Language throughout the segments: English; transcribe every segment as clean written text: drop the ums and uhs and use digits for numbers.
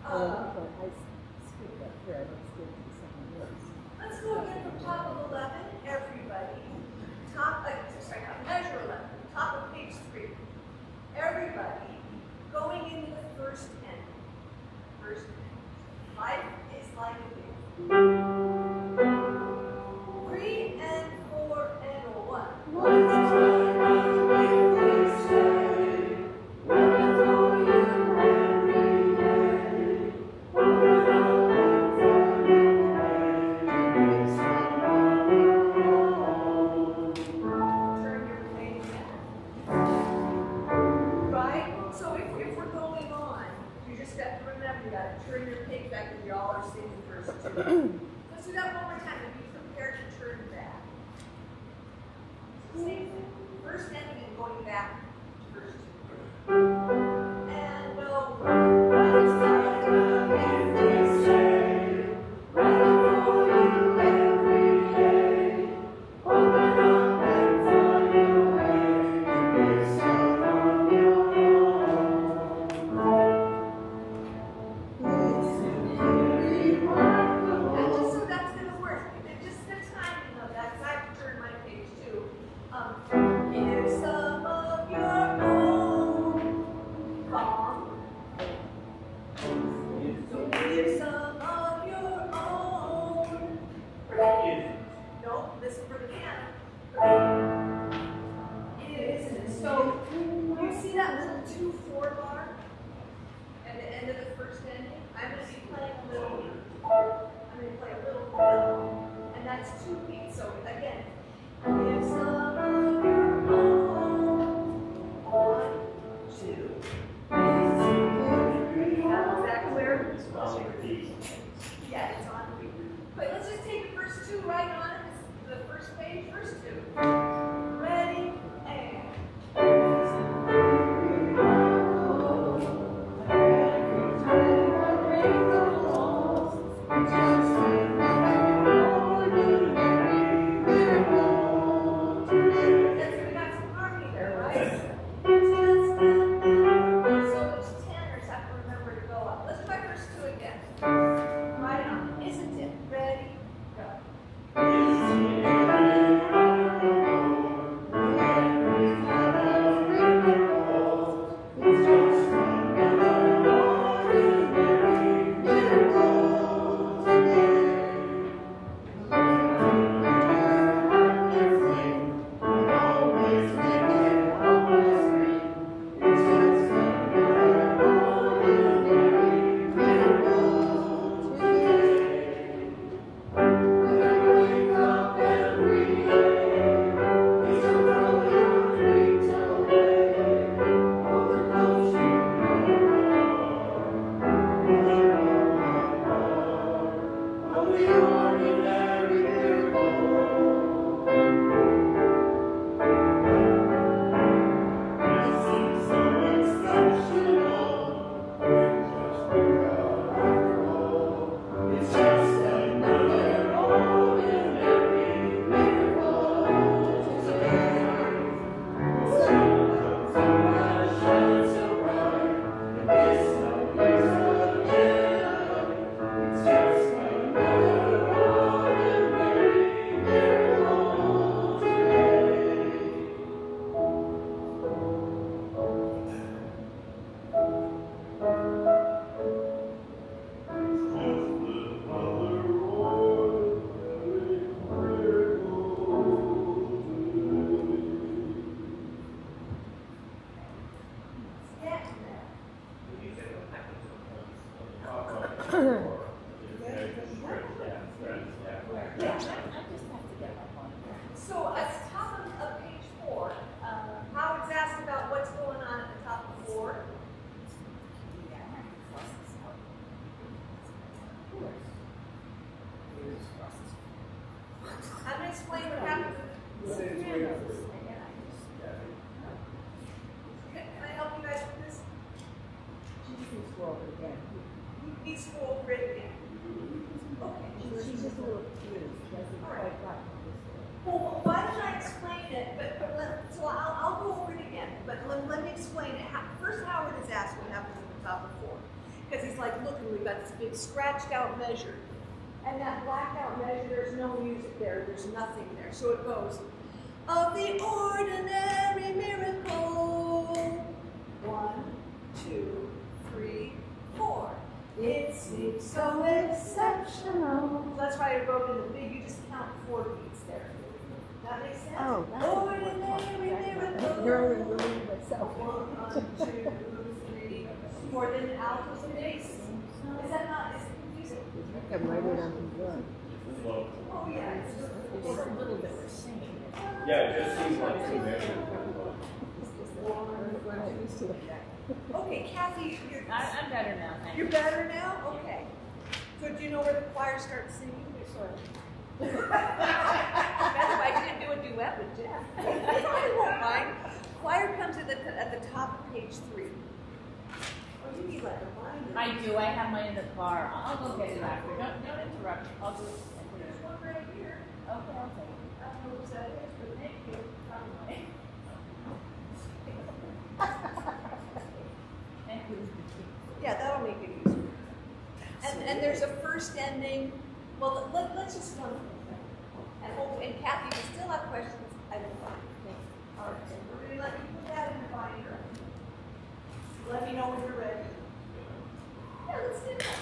Let's go again from top of 11, everybody. Sorry, measure 11, top of page 3. Everybody going into the first ending. First ending. Life is like a game. 3 and 4 and 1. Turn your page back and y'all are seeing the first two. Let's do that one more time and be prepared to turn back. Same thing. First ending and going back to first two. And we'll Well, why don't I explain it? So I'll go over it again. But let me explain it. First, Howard is asked what happens at the top of 4, because he's like, like, look, and we've got this big scratched out measure. And that blacked out measure, there's no music there, there's nothing there. So it goes, of the ordinary miracle. 1, 2, 3, 4. It seems so exceptional. So that's why I wrote in the big, you just count 4 beats there. That makes sense? Oh, ordinary miracle. Really myself. 1, 2, 3, 4. Then altos and basses. Is that not, is it confusing? I'm writing on the board. Oh, yeah. It's a little bit the same. Yeah, it just seems like two measures. We're not used to it. Okay, Kathy, I'm better now, thank you're better now? Okay. So do you know where the choir starts singing? That's why I didn't do a duet with Jeff. I won't mind. Choir comes at the top of page 3. Oh, you need like a binder. I do. I have mine in the car. I'll go get it after. Don't interrupt. I'll do it. There's one right here. Okay, I'll take it. I don't know what that is, but thank you. Probably. Thank you. Yeah, that'll make it easier. And there's a first ending. Well, let's just run through them. And Kathy, if you still have questions, I will find it. All right, so we're going to let you put that in the binder. Let me know when you're ready. Yeah, let's do that.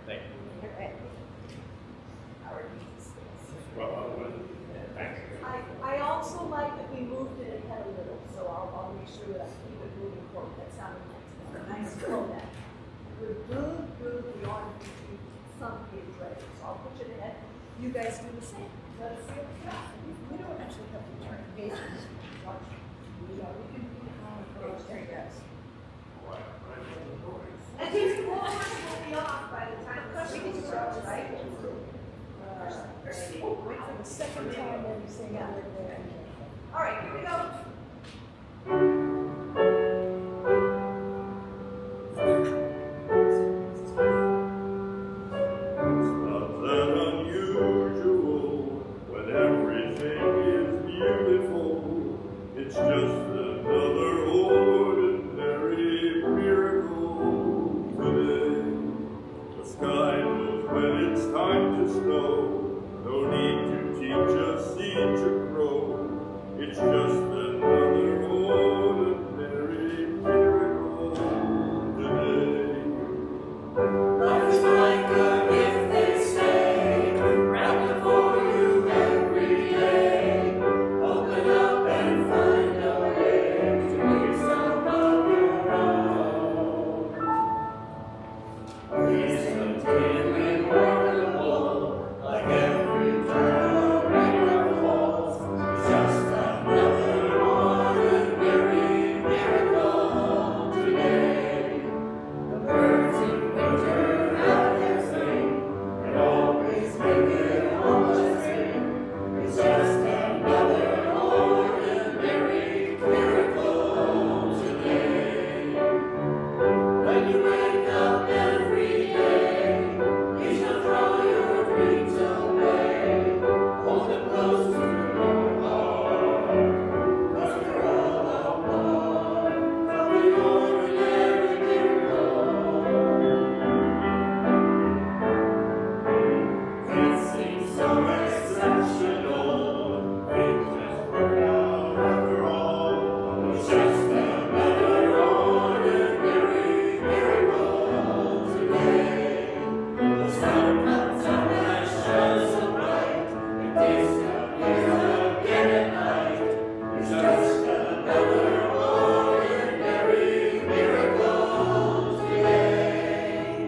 Thank you. Our needs. Well, thanks. I also like that we moved it ahead a little, so I'll make sure that I keep it moving forward. That sounded nice. Nice flow that. We're good beyond some page ready. So I'll push it ahead. You guys do the same. Let us see what we got. We don't actually have to turn pages. Watch. Yeah, we can do it on the page. There you go. Wow. And these will be off by the time Cushing starts, right? Wait for the second time then you say that. All right, here we go. Not that unusual when everything is beautiful. It's just another ordinary miracle today. The sky knows when it's time to snow. No need to teach a seed to grow. It's just another ordinary miracle today. Life is like a gift, they say, wrapped before you every day. Open up and find a way to make yourself of your own. Please continue remarkable, like every turn of rain or falls. It's just another ordinary miracle today. The birds in winter have their sing, and always make it almost spring. It's just another ordinary miracle today. When you wake up every day, you shall throw your dreams away. Hold them close to your heart, 'cause we're all a part of the ordinary miracle. It seems so exceptional, things just work out after all. It's just another ordinary miracle today. The sun comes up and shines so bright, it disappears again at night. It's just another ordinary miracle today.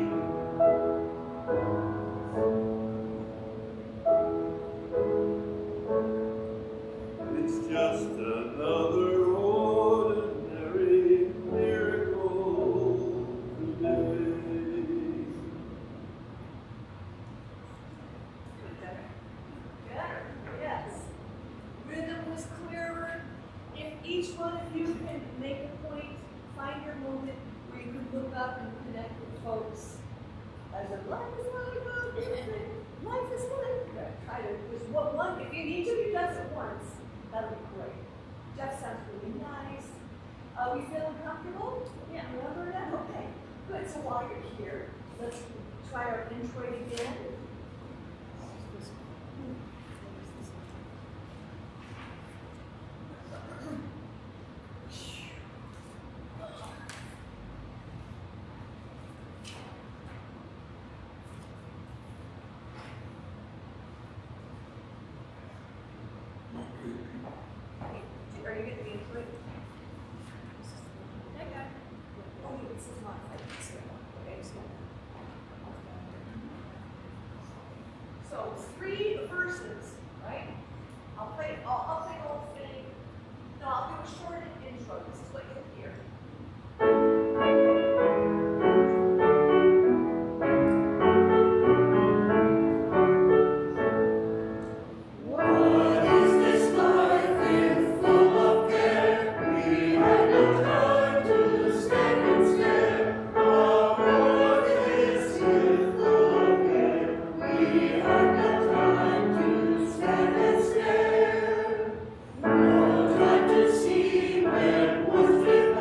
It's just another ordinary miracle today. Better, yes. Rhythm was clearer. If each one of you can make a point, find your moment where you can look up and connect with folks. As a life is like a life is like. Try to just one. If each of you does it once, that'll be great. Jeff sounds really nice. We feeling comfortable? Yeah. Remember that? Okay. Good. So while you're here, let's try our introit again. Are you getting the input? Okay. Oh, this is not like this one. Okay, so 3 verses, right? I'll play the whole thing. No, I'll do a short intro. This is what you'll hear. What is this life if full of care? We had no time to stand and stare. What is this full of care? We had no time to stand and stare. No time to see when was it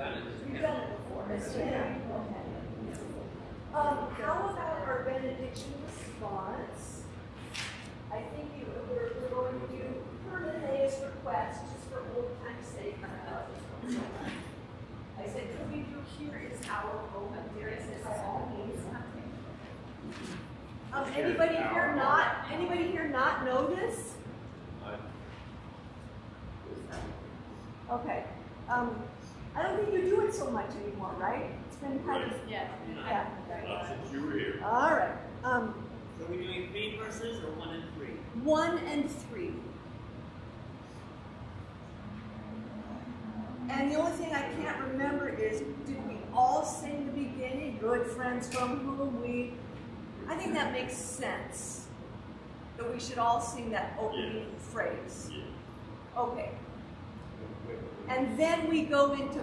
We've done it before. Yeah. How about our benediction response? I think we're going to do Permanea's request, just for old time's sake. I said, could we do here is our home, and there is by all means. Anybody here not know this? Okay. I don't think you do it so much anymore, right? It's been kind of Yeah. Not since you were here. all right. So we're doing 3 verses or 1 and 3? 1 and 3. And the only thing I can't remember is, did we all sing the beginning? Good friends from whom we... I think that makes sense. That we should all sing that opening phrase. Yeah. Okay. And then we go into...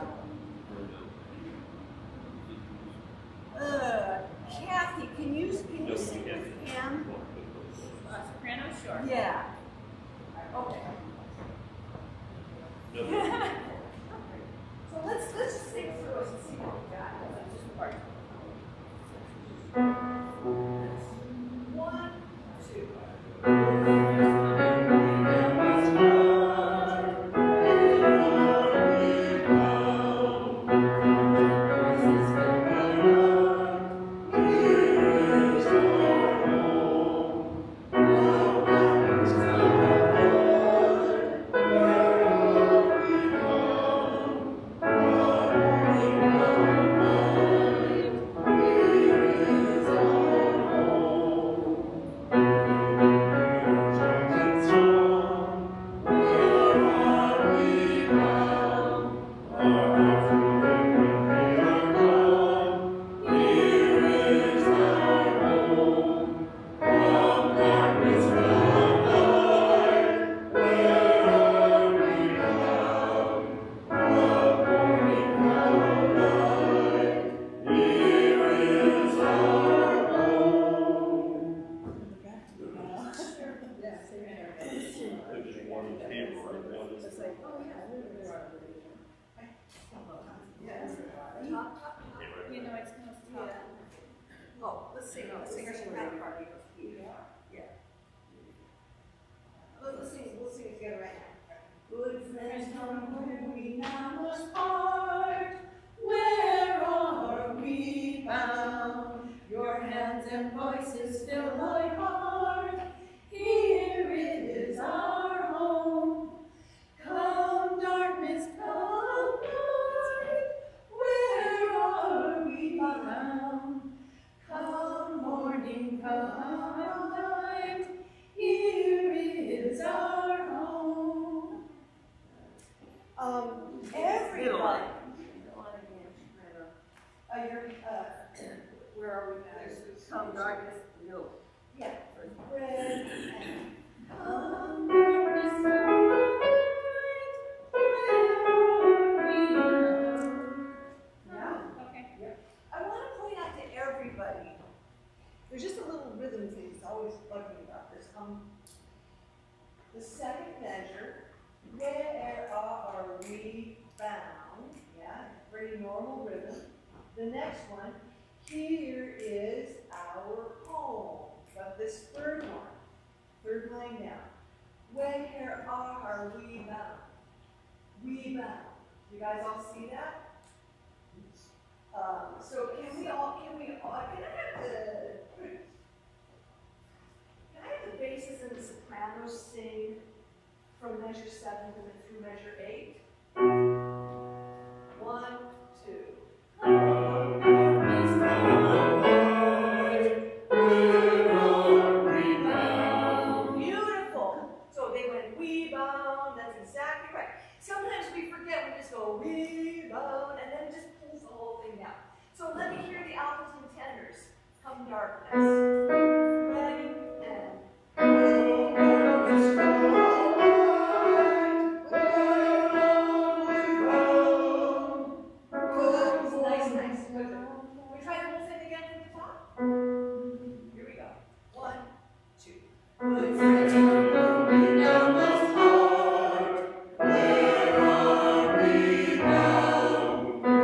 Kathy, can you sing with Pam? Soprano, sure. Yeah. Okay. So let's just sing through it and see what we got. Just part. 1, 2. You know, it's kind of tough. Oh, let's sing. Oh, singers from that part. Yeah. Let's sing. We'll sing it together right now. Good friends, from whom we now must part. Where are we bound? Your hands and voices fill my heart. Here is our home. Come, darkness, come, light. Where are we bound? Come, morning, come, night. Here is our home. Everybody. Where are we now? Come, darkness, no. Yeah. Red and come, darkness, night. Yeah. Okay. I want to point out to everybody, there's just a little rhythm thing that's always bugging about this. The second measure, where are we bound? Yeah, pretty normal rhythm. The next one, here is our home. But this third line down. Where are we bound? We bound. You guys all see that? So can I have the basses and the sopranos sing from measure 7 through measure 8? 1, 2. Beautiful. So they went we bound. That's exactly right. Sometimes we forget. We just go we bound, and then it just pulls the whole thing down. So let me hear the altos and tenors. Come darkness. Ready and. Nice. Good. We try the whole thing again from the top. Here we go. 1, 2. Good friends, we now must part. Where are we bound?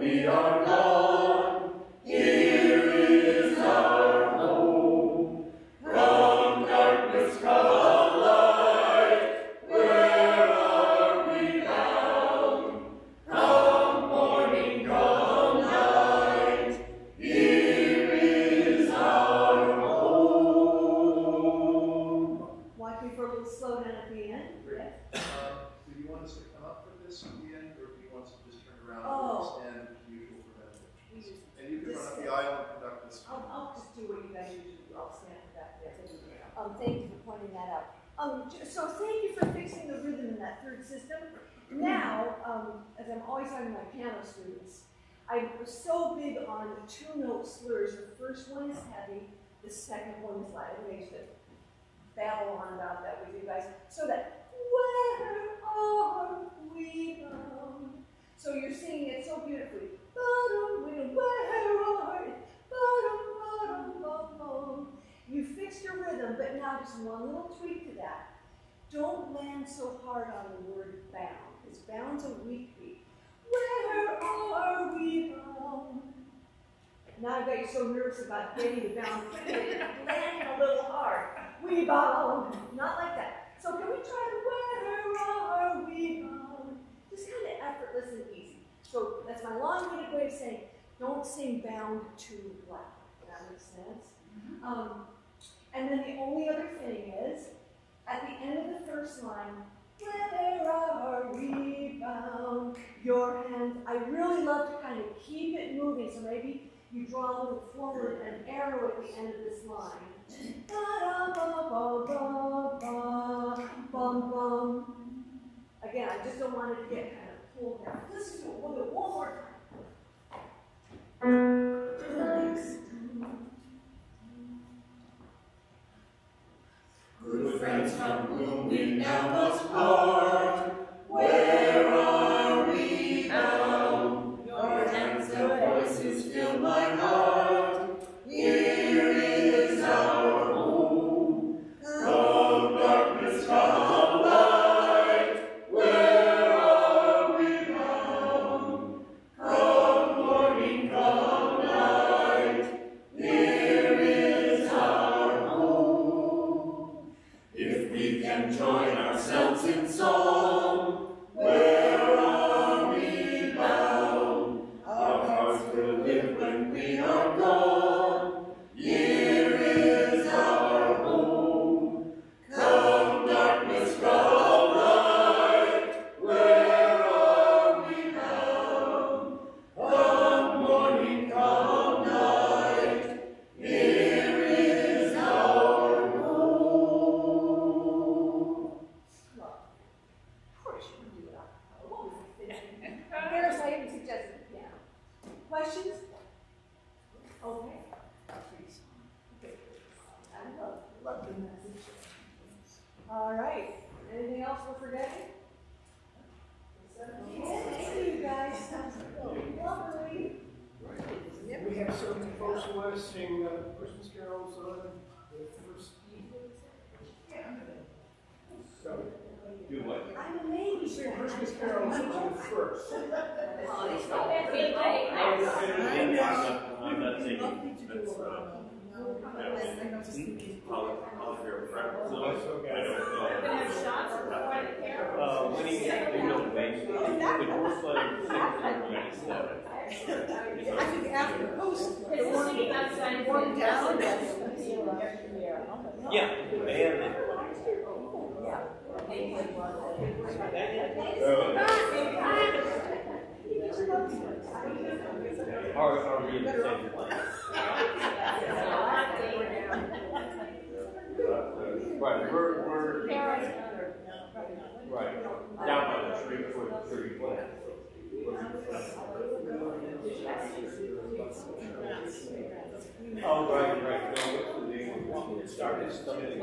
we are gone, here is our home. Come darkness, come light, where are we bound? Come morning, come night, here is our home. Watch me for a little slow down at the end. Yes. Do you want us to come up for this at the end, or do you want us to just turn around Oh. and stand as usual for that? We just- And you can run up the aisle and conduct this. I'll just do what you guys usually do. I'll stand for that. Yes. Thank you for pointing that out. So thank you for fixing the rhythm in that third system. Now, as I'm always talking to my piano students, I'm so big on two-note slurs. The first one is heavy, the second one is light. I used to babble on about that with you guys. So that, where are we bound? So you're singing it so beautifully. Where are we? You fixed your rhythm, but now just one little tweak to that. Don't land so hard on the word bound, because bound's a weak beat. Where are we bound? Now I've got you so nervous about getting the bound, landing a little hard. We bound, not like that. So can we try where are we bound? Just kind of effortless and easy. So that's my long-winded way of saying, don't sing bound too loud. That makes sense? And then the only other thing is, at the end of the first line, where are we bound? Your hand, I really love to kind of keep it moving, so maybe you draw a little forward and arrow at the end of this line. Again, I just don't want it to get kind of pulled down. Let's just do it. We'll do it one more time. Good friends from whom we now must part, where are we bound? Your hands and voices fill my heart, here is our home. Come darkness, come light, where are we bound? Come morning, come night, here is our home. If we can join ourselves in song, where are we bound? Our hearts will live when we are gone, here is our home. Come darkness, come light, where are we bound? Come morning, come night, here is our home. Of course you can do it. What was I thinking? There's I even suggested the piano. Questions? Okay. I love the message. All right. Anything else we're forgetting? Thank you, guys. Lovely. We have some folks who want to sing Christmas carols on the first evening. So, Do what? I'm a lady. sing Christmas carols on the first. I'm not taking, that's, I'll hear it forever. So, I don't know. When he did the bass, the first like 6 I think after post, It's singing outside one down. Yeah, the band. Are we in the same place? Right, we're right down by the tree for the tree plant. Oh, right. No, it started something.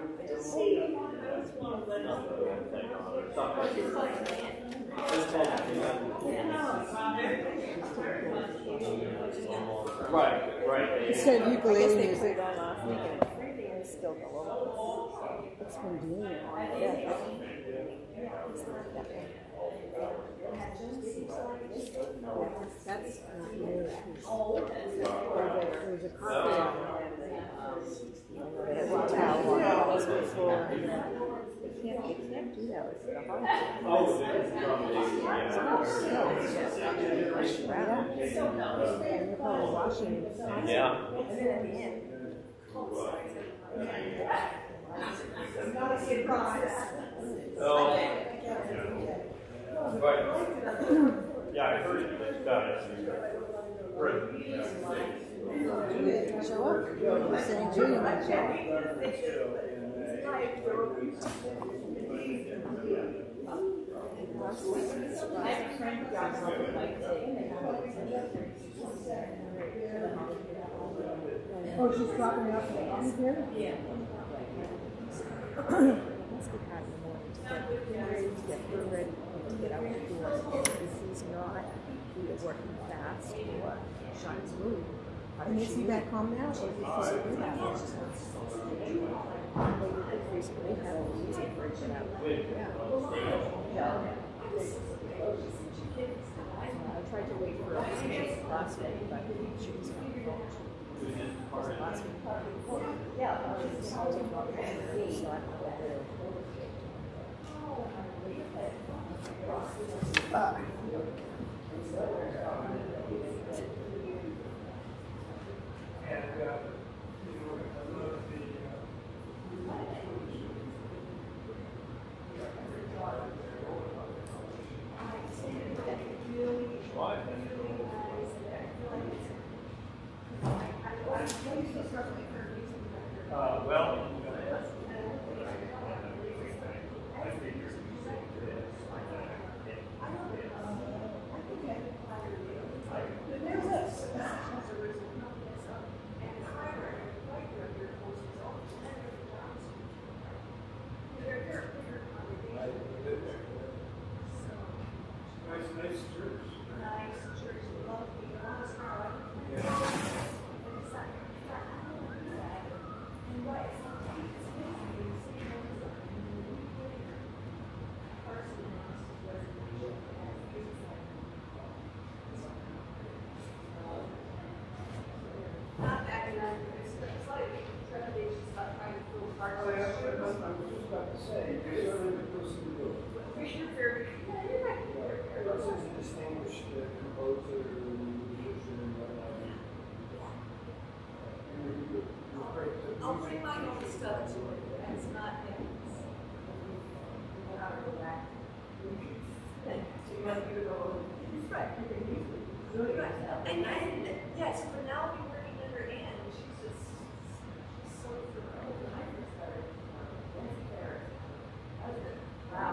Right. Instead of ukulele music. It's still going. It's been doing it. Yeah. That's not new. There's a carpet on there's a towel on the floor. They can't do that with the hard. Right up. And they're probably washing it. Yeah. Oh. Right. Yeah, I heard it. Got it. Right. Show up. You're saying Julie might show up. Oh, she's dropping me off here? Yeah. Must be hard in the morning to get her ready to get out the door. If he's not either working fast or trying to move. And is he back home now? Or is he supposed to do that? Recently had a easy for it out. I tried to wait for her to finish last week, but she was not home. Was it last week? Yeah. She was taking off her hair, so I don't know what to Well. I'll bring my own stuff to it. It's not his. So you want to go? Right. And yes, but now we're working under Anne. She's just so thorough. When I first started, wow.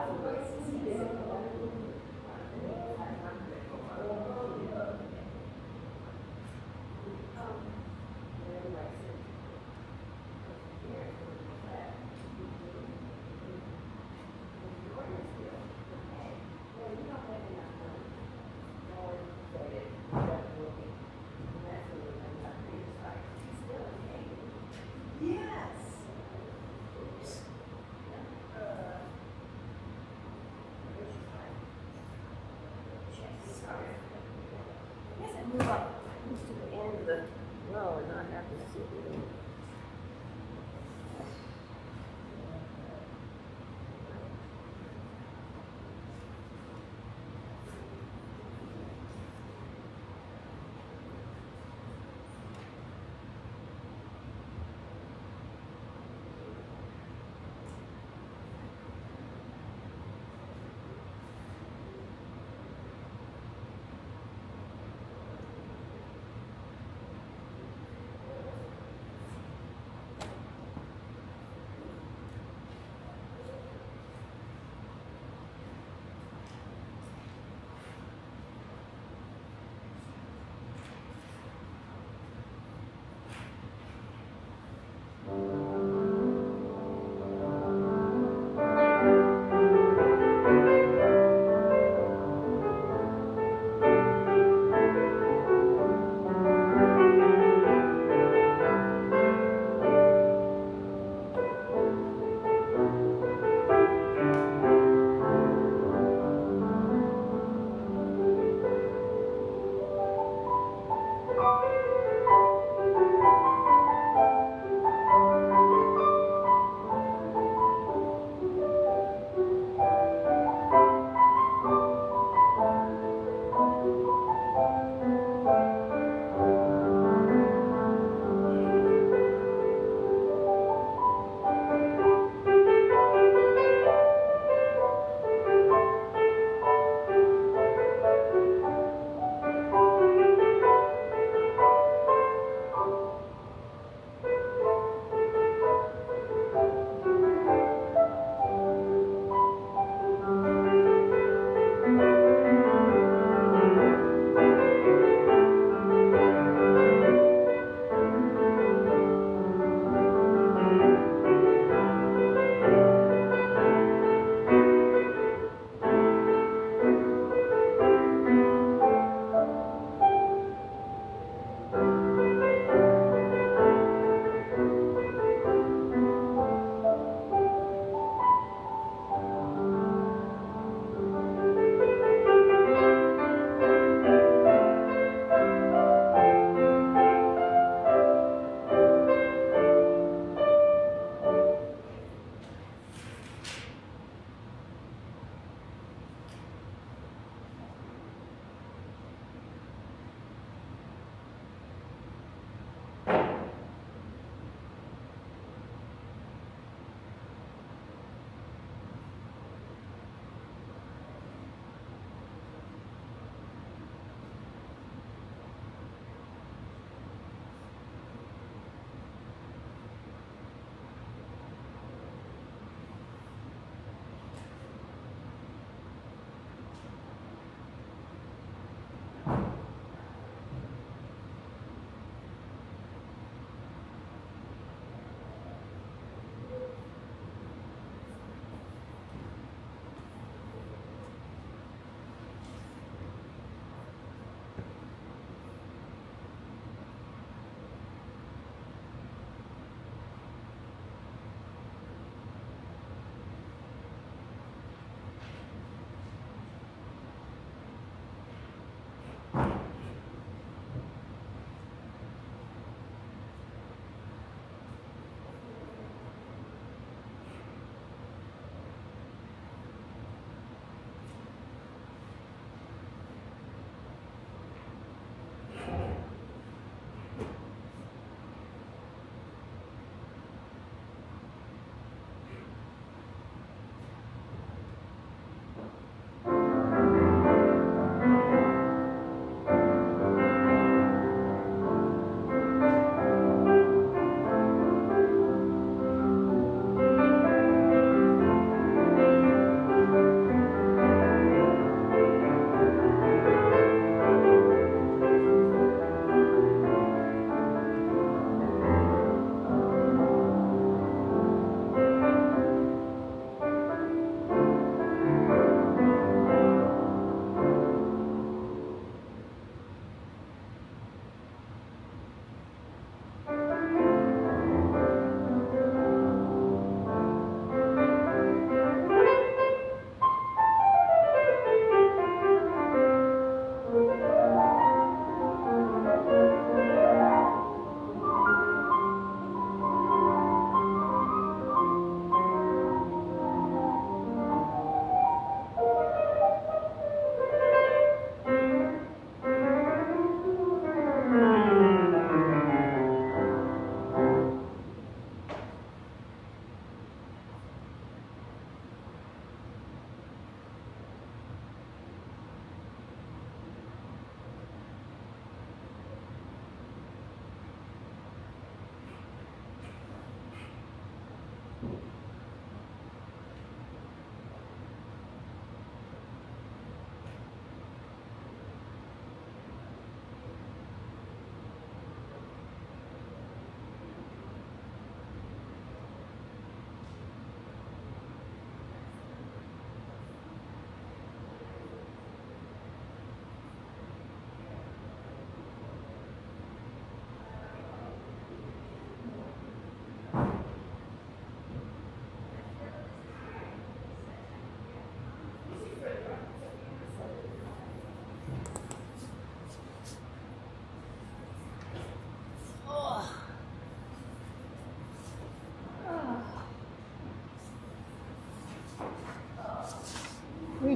move up to the end of the row and not have to sit there.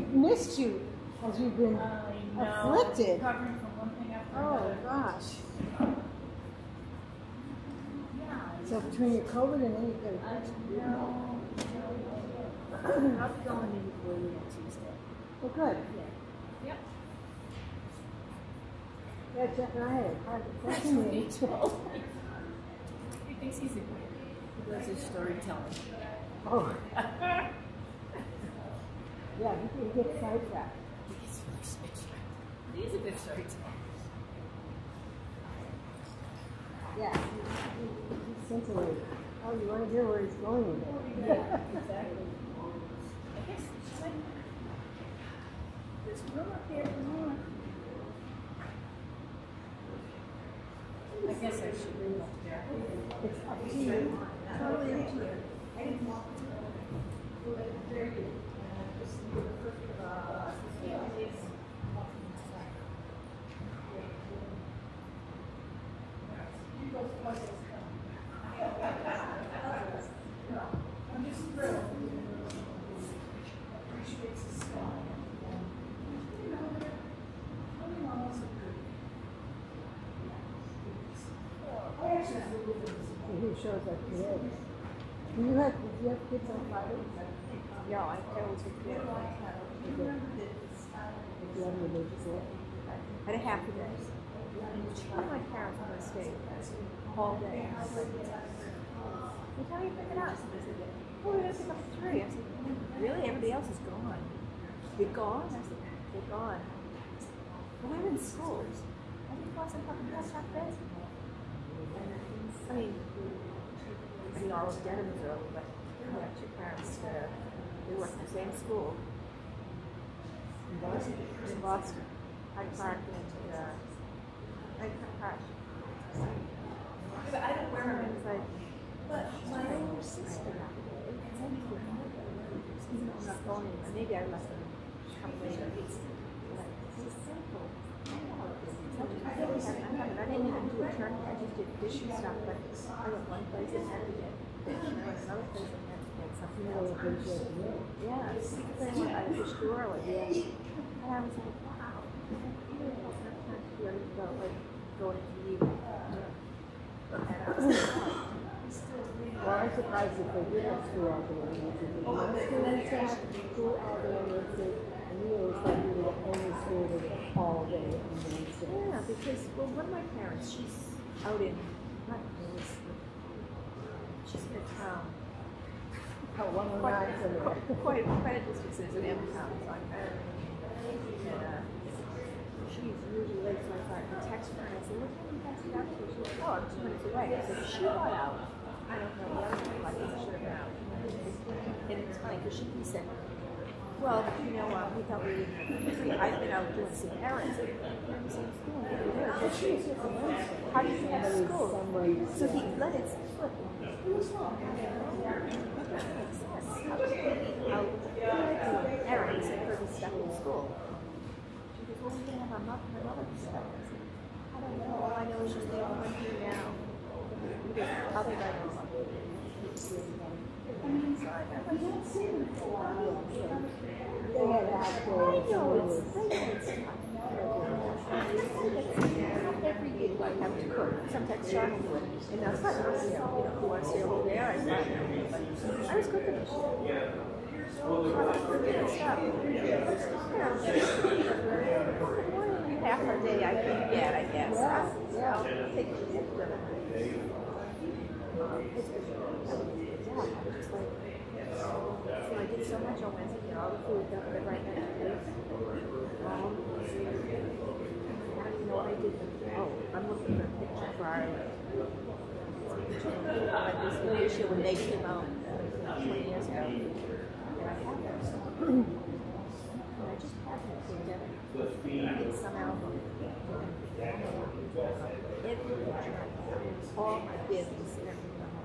missed you as you've been afflicted. Recovering from one thing after Oh another. gosh. Yeah. So between your COVID and then you've got I'll be going in before you on Tuesday. oh good. Yep. Yeah, Jeff and I had a private That's session what he meeting. told me. He thinks he's a He does his storytelling. Oh. Yeah, he gets sidetracked. He's a good storyteller. Yeah. He's scintillating. Oh, you want to hear where he's going with it? Yeah, exactly. I guess it's like there's room up there for more. I guess I should move up there. It's up to you. Totally up to you. Who shows up today? Do you have kids on Friday? No, I always would do it. Do you have any religious work? I had a half a day. One of my parents were going to stay all day. I was like, what time are you picking up? They said, oh, we're going to pick up at 3. I said, really? Everybody else is gone. You're gone? I said, they're gone. Well, we're in school. I didn't want some fucking past half day. I mean, all of Dedham is early, but I have two parents they work in the same school. In Boston. I parked in I parked. But I don't wear them. It's like, But my older sister got it. I'm not going anywhere. Maybe I left them come later. It's simple. I didn't even do a turn. I just did fish and stuff. But I went one place and had to get fish. I went another place and had to get something. Yeah, because I went at a fish store. And I was like, wow. I really felt like going into the evening. And I was like, wow. Well, I'm surprised if they did have school all day. Students have school all day on Wednesday, and we always thought we were the only school that was all day on Wednesday. Yeah, because, well, one of my parents, she's out in, she's in a town. Oh, 109 somewhere. Quite a distance is in M-Town, so I'm kind of, and she's usually late, so I thought, I text her, and I said, what time are you guys out to? She said, oh, I'm 2 minutes away. I said, she got out. I don't know the other one, I think she should have been out. And it's funny, because she said, well, you know, we thought we were I've been out doing some errands. I've never seen school. But she was just a Wednesday. How do you have school? So he let it slip. Out doing errands and her stuff in school. She goes, well, we're going to have our mother stuff. I don't know. All I know is she's the only one here now. Because other than I don't see them for a while. They had after every day I have to cook. Sometimes Sean will do it. And that's not who wants to stay over there. I thought, I was cooking this shit. Half a day I can get, I guess. I'll take the gift of it. So I did so much on Wednesday, all the food done right next to it. I don't know what I did. Oh, I'm looking for a picture for our this issue when they came out 20 years ago. And I have those. And I just have them together. I did some album. Every picture, all my business, everything.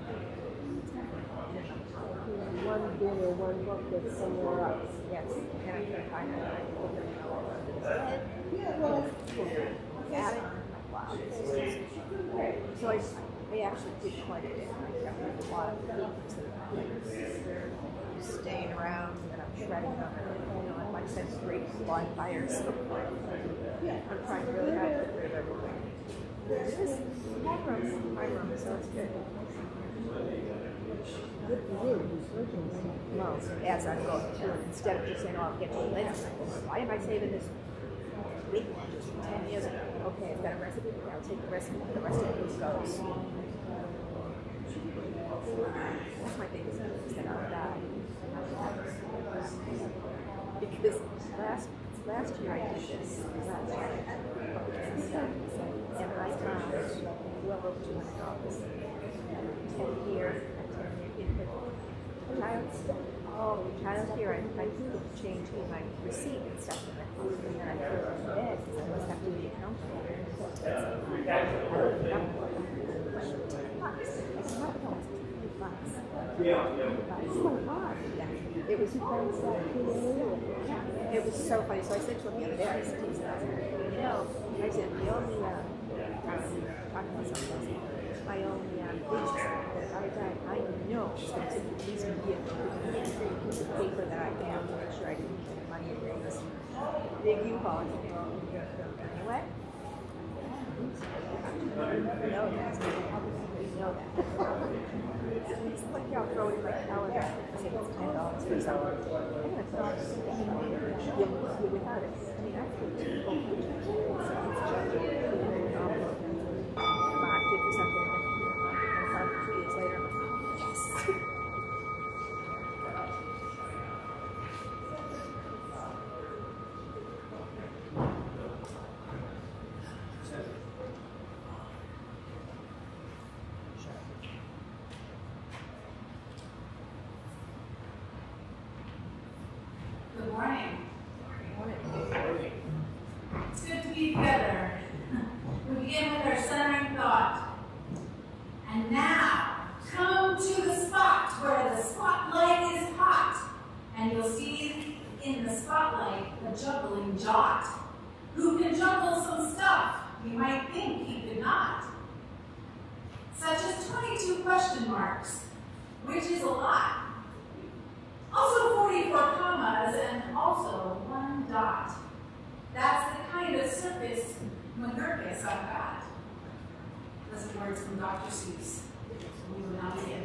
one bin or one book that's somewhere else. Yes, and I can find it. So I actually did quite a bit. I kept a lot of things staying around and I'm shredding them. And, I'm like sent 3 bonfires. I'm trying really hard to get rid of everything. This my room, so it's good. Good for you, he's working. Well, as I'm going through, instead of just saying, oh, I'll get to the list, why am I saving this week just 10 years ago? Okay, I've got a recipe, I'll take the rest of it goes. That's my biggest thing, is that I'll die. Because last year I did this, and I found well over $200. 10 year child here, I changed my receipt and stuff, and then I put it in bed because I must have to do the accounting. It was so funny. So I said to him the other day, I said, the only my only I know it's going to take at least a year to get a piece of paper that I have to make sure I didn't put the money in this big U-Haul. Anyway, we know that. It's like I'll throw it in my calendar and say it's $10 for something. I'm going to throw it you're without it. I mean, I feel marked it for something. 2 years later, I'm like, yes. Good morning. It's good to be together. We begin with our centering thought. And now, come to the spot where the spotlight is hot. And you'll see in the spotlight a juggling jot who can juggle some stuff you might think he could not. Such as 22 question marks, which is a lot. Also 44 commas and also 1 dot. That's the kind of surface McGurkus I've got. Those are words from Dr. Seuss. We will now begin.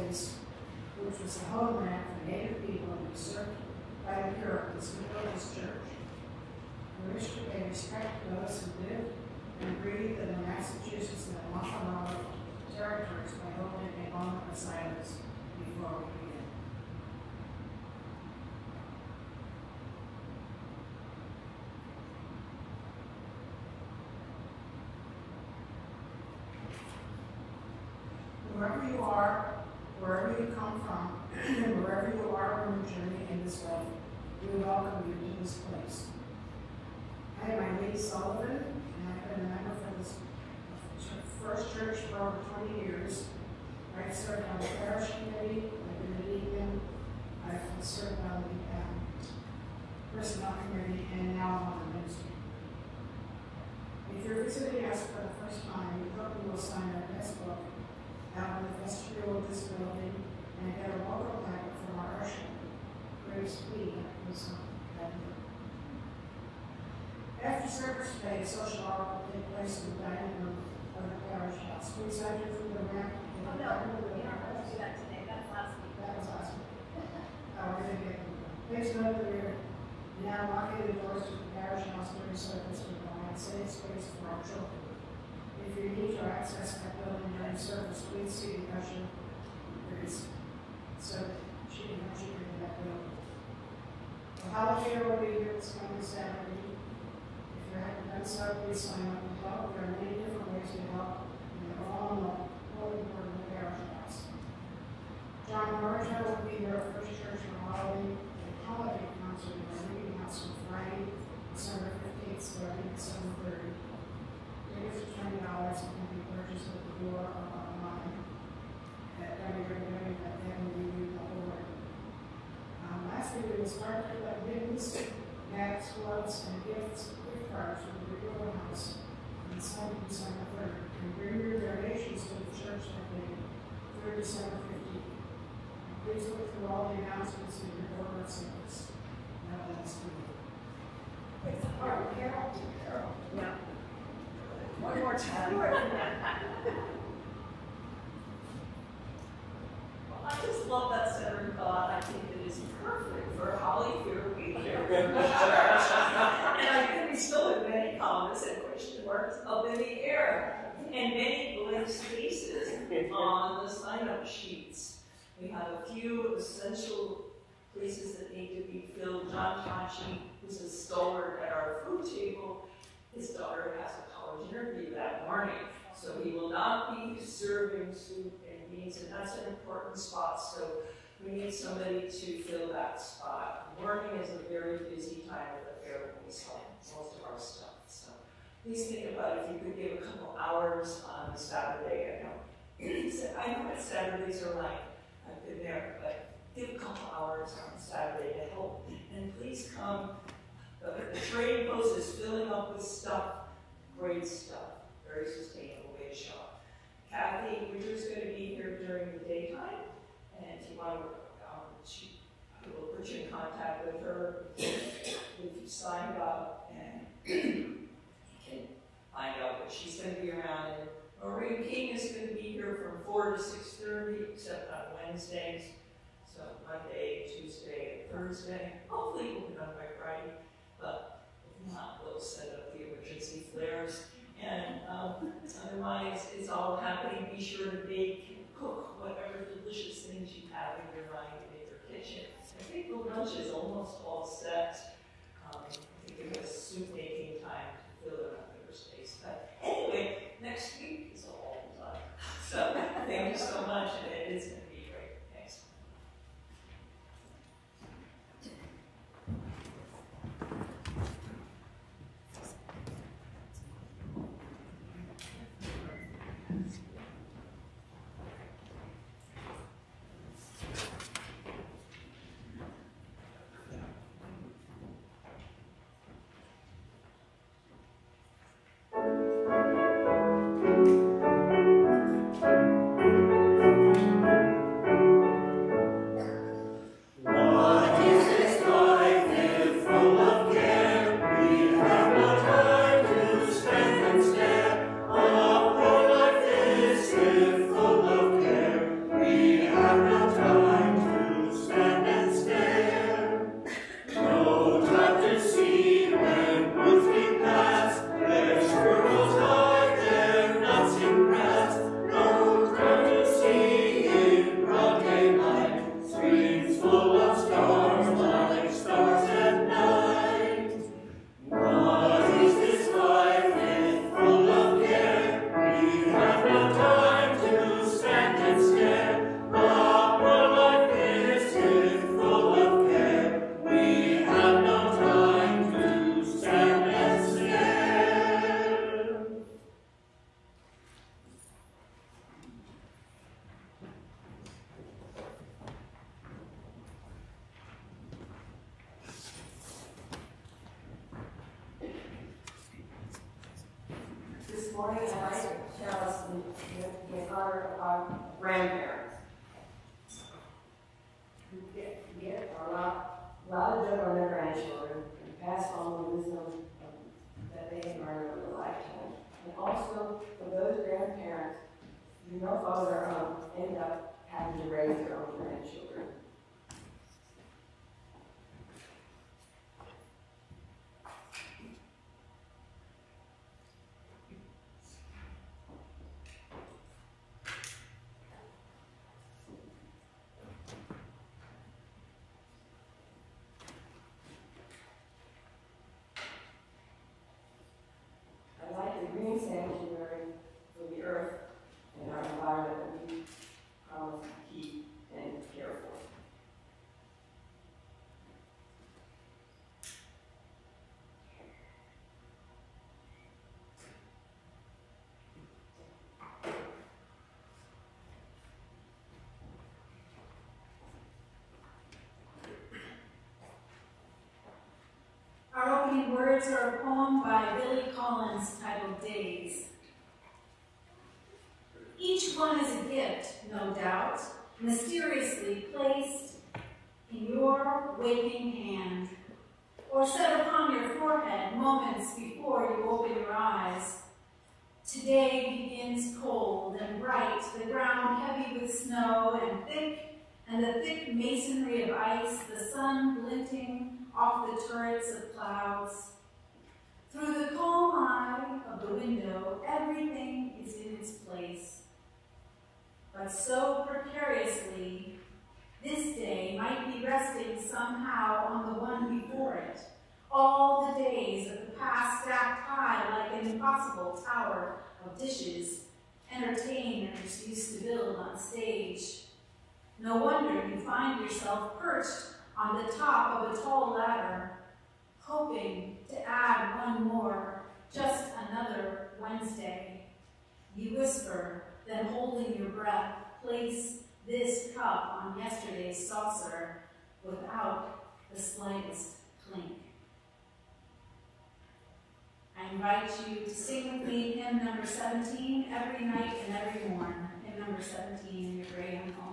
place, which was the homeland for Native people and usurped by the Puritans who built this church. We wish to pay respect to those who lived and breathed in the Massachusetts and Wampanoag territories by holding a moment of silence before we begin. Wherever you are, wherever you come from, and wherever you are on your journey in this life, we welcome you to this place. I am Eileen Sullivan, and I've been a member for this first church for over 20 years. I've served on the parish committee, I've been a deacon, I've served on the personnel committee, and now I'm on the ministry. If you're visiting us for the first time, we hope you will sign our guest book out in the vestibule of this building and get a welcome packet from our usher, Grace Lee, who's on. After service today, a social hour will take place in the dining room of the parish house. Please enter through the ramp. Oh, no, we aren't going to do that today. That's last week. That was last week. We're going to get them. Please note that we're now locking the doors to the parish house during service. We will not save space for our children. If you need to access that building during service, please see the usher, Grace, so that she can help you into that building. The holiday will be here this coming Saturday. If you haven't done so, please sign up to help. There are many different ways to help, and they're all in the holy word of the parish house. John Marshall will be here at First Church for holiday concert in our meeting house on Friday, December 15th, starting at 7:30. Tickets are $20 and can be purchased at the door or online at www.dedham.org. Lastly, we will start to collect mittens, hats, gloves, and gift cards from the Dedham house on Sunday, December 3rd. And bring your donations to the church that day, 3rd December 15th. Please look through all the announcements in your order of service. Now let's do it. All right, Carol. Yeah. One more time. Well, I just love that center thought. I think it is perfect for Holly Fair Week. And I think we still have many comments and question marks up in the air and many blank spaces on the sign-up sheets. We have a few essential places that need to be filled. John Tachi, who's a stalwart at our food table, his daughter has a college interview that morning, so he will not be serving soup and beans, and that's an important spot, so we need somebody to fill that spot. Morning is a very busy time at the fair when we sell most of our stuff, so please think about if you could give a couple hours on Saturday. I know what Saturdays are like. I've been there, but give a couple hours on Saturday to help, and please come. The trading post is filling up with stuff, great stuff, very sustainable way to shop. Kathy Winter's going to be here during the daytime, and if you want to, we will put you in contact with her if you signed up, and you can find out what she's going to be around. And Maureen King is going to be here from 4 to 6:30, except on Wednesdays. So Monday, Tuesday, and Thursday. Hopefully we'll be done by Friday. But if not, we'll set up the emergency flares. And otherwise, it's all happening. Be sure to bake and cook whatever delicious things you have in your mind in your kitchen. I think the lunch is almost all set. I think it was soup making time to fill it up in space. But anyway, next week is all done. So thank you so much, and it is going to be great. Thanks. morning I'd like to tell us in honor of our grandparents who are allowed to judge on their grandchildren and pass on the wisdom that they have learned over their lifetime. And also for those grandparents who no father end up having to raise their own grandchildren. I like the green sanctuary for the earth and our environment that we promise to keep and care for. Our opening words are a poem by Billy Collins titled Days. Each one is a gift, no doubt, mysteriously placed in your waking hand, or set upon your forehead moments before you open your eyes. Today begins cold and bright, the ground heavy with snow and the thick masonry of ice, the sun glinting off the turrets of clouds. Through the calm eye of the window, everything is in its place. But so precariously, this day might be resting somehow on the one before it. All the days of the past stacked high like an impossible tower of dishes entertainers used to build on stage. No wonder you find yourself perched on the top of a tall ladder, hoping to add one more, just another Wednesday. You whisper, then holding your breath, place this cup on yesterday's saucer without the slightest clink. I invite you to sing with me hymn number 17 every night and every morn. Hymn number 17 in your Graham home.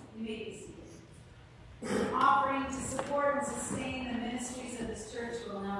Offering to support and sustain the ministries of this church will now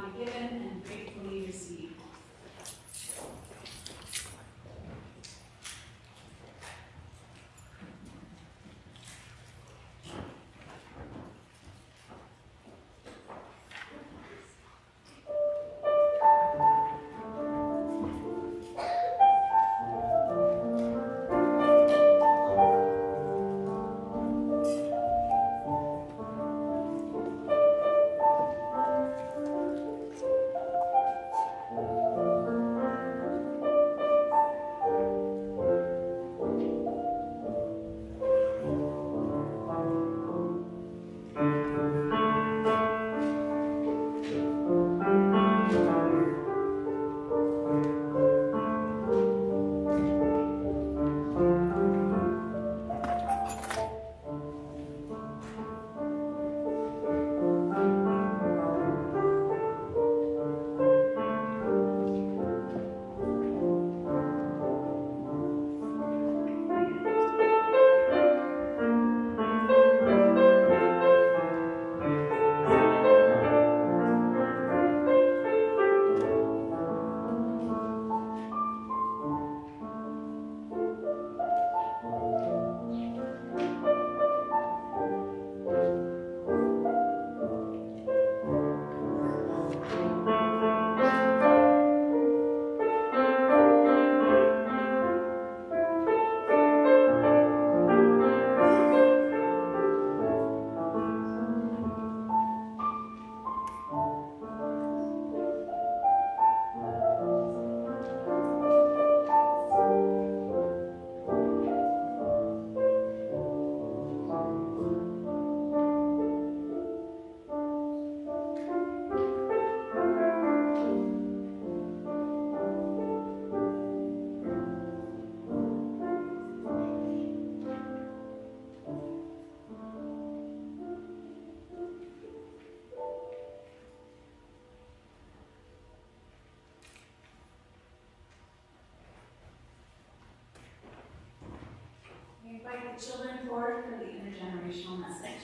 the children forward for the intergenerational message.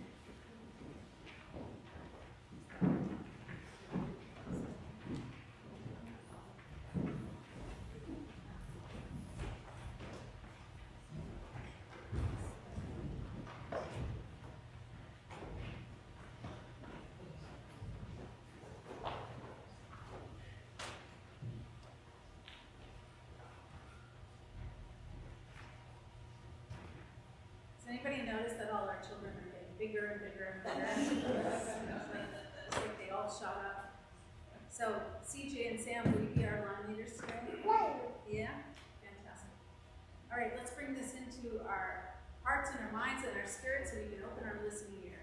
Anybody notice that all our children are getting bigger and bigger and bigger? It's like they all shot up. So CJ and Sam, will you be our line leaders today? Yeah? Fantastic. All right, let's bring this into our hearts and our minds and our spirits so we can open our listening ears.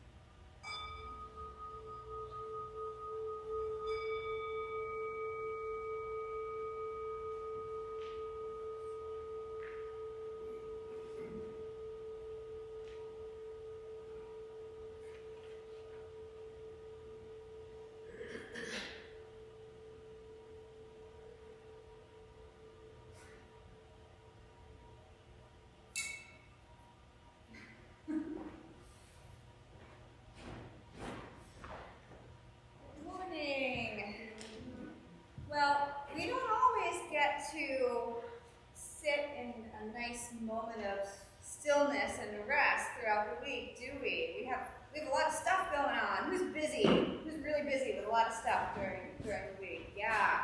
To sit in a nice moment of stillness and rest throughout the week, do we? We have a lot of stuff going on. Who's busy? Who's really busy with a lot of stuff during the week? Yeah.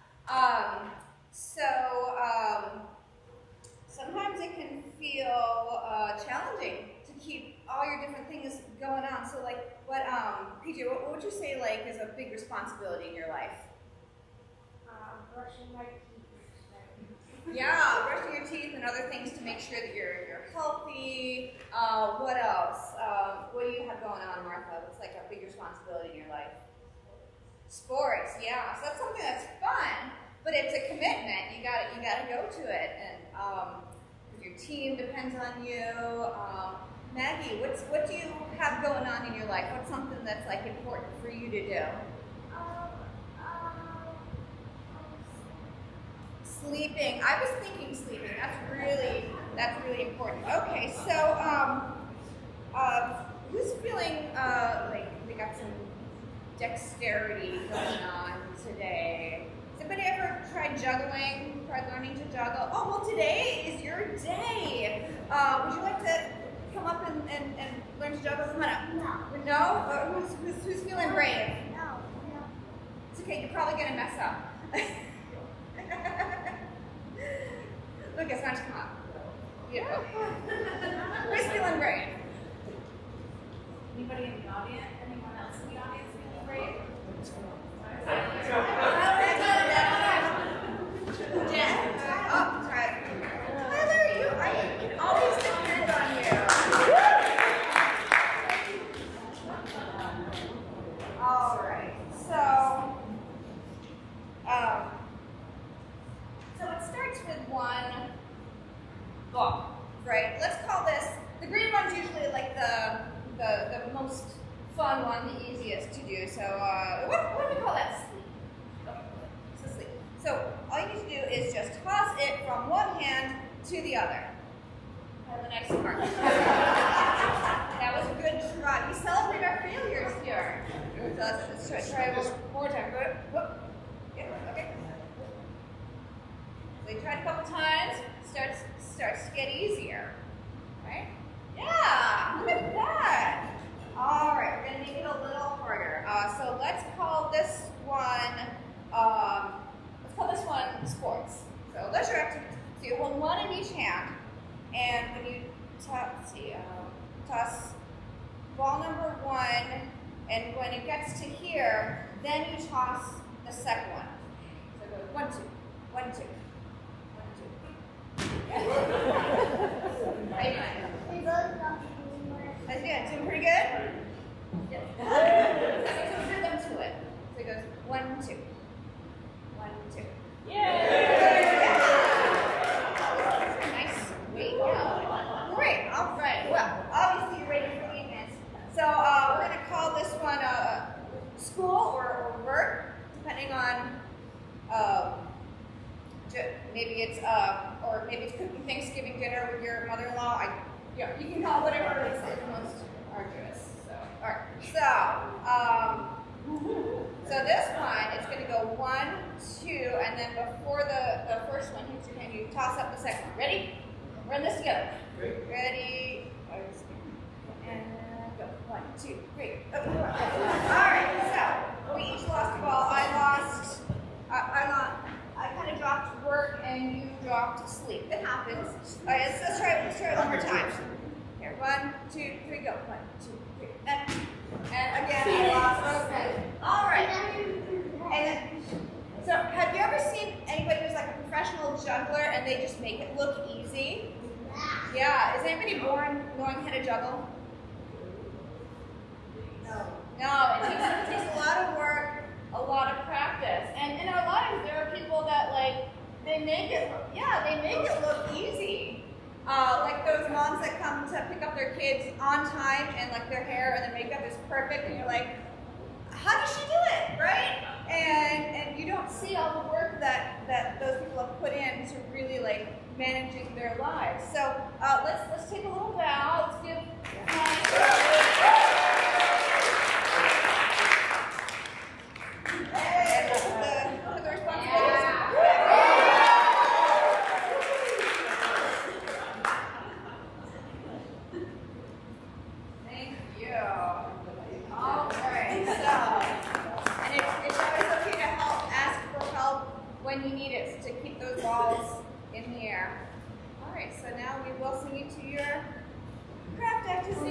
Sometimes it can feel challenging to keep all your different things going on. So like what PJ, what would you say like is a big responsibility in your life? Brushing my teeth. Yeah, brushing your teeth and other things to make sure that you're healthy. What else? What do you have going on, Martha? What's like a big responsibility in your life? Sports, yeah. So that's something that's fun, but it's a commitment. You gotta go to it, and your team depends on you. Maggie, what do you have going on in your life? What's something that's like important for you to do? Sleeping. I was thinking sleeping. That's really important. Okay, so who's feeling like we got some dexterity going on today? Has anybody ever tried juggling? Tried learning to juggle? Oh, well, today is your day. Would you like to come up and learn to juggle? Come on up. No. No? Who's feeling brave? No. It's okay. You're probably gonna mess up. Lucas, why don't you come up? Beautiful. Who's feeling brave? Anybody in the audience? Anyone else in the audience feeling brave? Jen? Oh, sorry. Tyler, I can always depend on you. All right. So it starts with one book, right? Let's call this, the green one's usually like the most fun one, the easiest to do. So what do we call that? Sleep. Okay, so sleep. So all you need to do is just toss it from one hand to the other. Have a nice mark. That was a good try. We celebrate our failures here. So let's try it one more time. Whoop. Yeah, okay. So you tried a couple times, starts to get easier, right? Yeah, look at that. All right, we're gonna make it a little harder. So let's call this one, sports. So leisure activity. So you hold one in each hand, and when you toss ball number one, and when it gets to here, then you toss the second one. So it goes 1, 2, 1, 2. That's good. Doing pretty good? Yes. There's a rhythm to it. So it goes 1, 2. 1, 2. Yeah! Nice. Sweet. Yeah. Great. All right. Well, obviously you're ready for the evenings. So we're going to call this one school or work, depending on maybe it's or maybe it's cooking Thanksgiving dinner with your mother-in-law. You can call it whatever it is most arduous. So, all right. So this one, it's going to go 1, 2, and then before the first one hits your hand, you toss up the second one. Ready? We're in this together. Ready? And go. 1, 2, 3. Oh. All right. So we each lost a ball. I kind of dropped work and you dropped sleep. It happens. All right, let's try it one more time. Here, 1, 2, 3, go. 1, 2, 3, and again I lost. Okay. All right. And so, have you ever seen anybody who's like a professional juggler and they just make it look easy? Yeah. Is anybody born knowing how to juggle? No. It takes a lot of work. A lot of practice, and in our lives there are people that they make it look easy. Like those moms that come to pick up their kids on time and like their hair and their makeup is perfect, and you're like, how does she do it, right? And you don't see all the work that those people have put in to really like managing their lives. So let's take a little bow. Let's give. When you need it to keep those balls in the air. All right, so now we will sing you to your craft activity.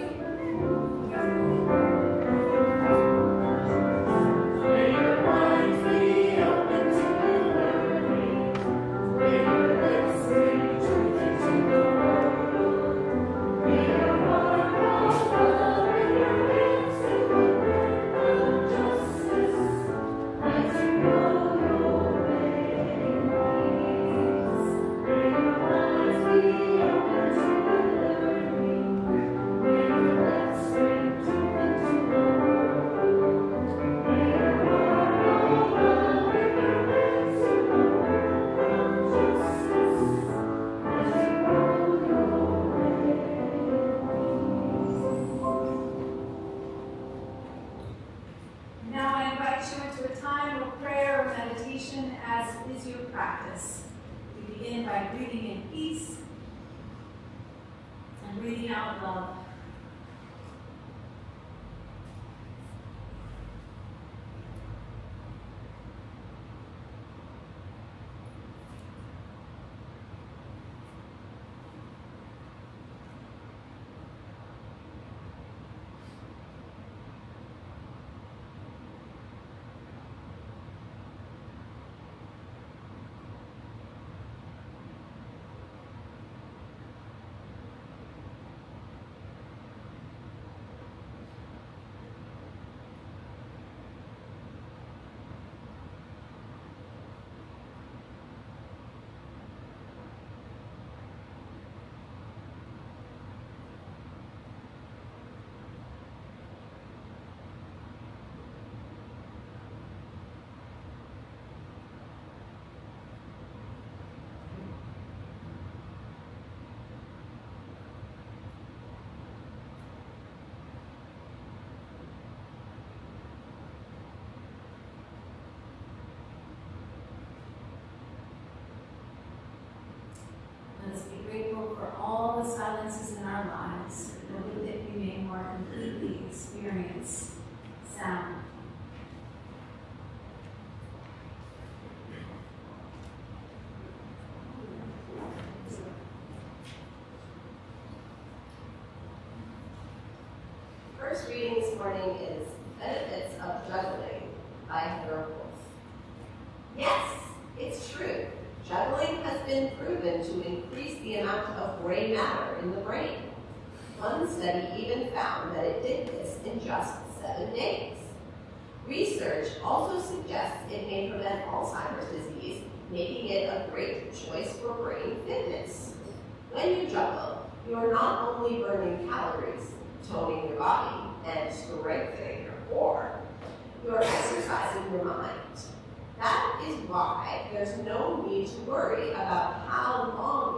Let us be grateful for all the silences in our lives, knowing that we may more completely experience sound. First reading this morning is Benefits of Juggling by Heather. Yes, it's true. Juggling has been proven to increase the amount of gray matter in the brain. One study even found that it did this in just 7 days. Research also suggests it may prevent Alzheimer's disease, making it a great choice for brain fitness. When you juggle, you are not only burning calories, toning your body, and strengthening your core, you are exercising your mind. That is why there's no need to worry about how long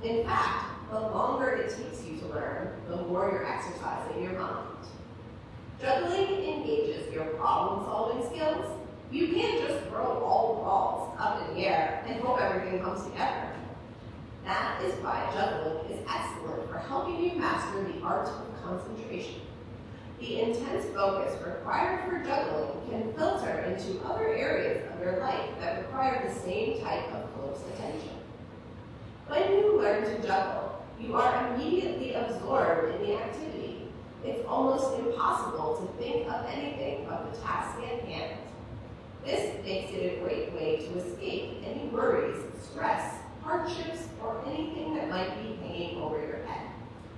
In fact, the longer it takes you to learn, the more you're exercising your mind. Juggling engages your problem-solving skills. You can't just throw all the balls up in the air and hope everything comes together. That is why juggling is excellent for helping you master the art of concentration. The intense focus required for juggling can filter into other areas of your life that require the same type of close attention. When you learn to juggle, you are immediately absorbed in the activity. It's almost impossible to think of anything but the task at hand. This makes it a great way to escape any worries, stress, hardships, or anything that might be hanging over your head.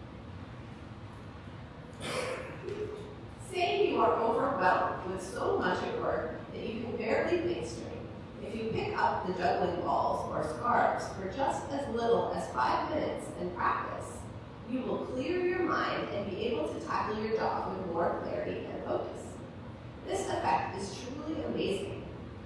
Say you are overwhelmed with so much at work that you can barely think straight. If you pick up the juggling balls or scarves for just as little as 5 minutes and practice, you will clear your mind and be able to tackle your job with more clarity and focus. This effect is truly amazing.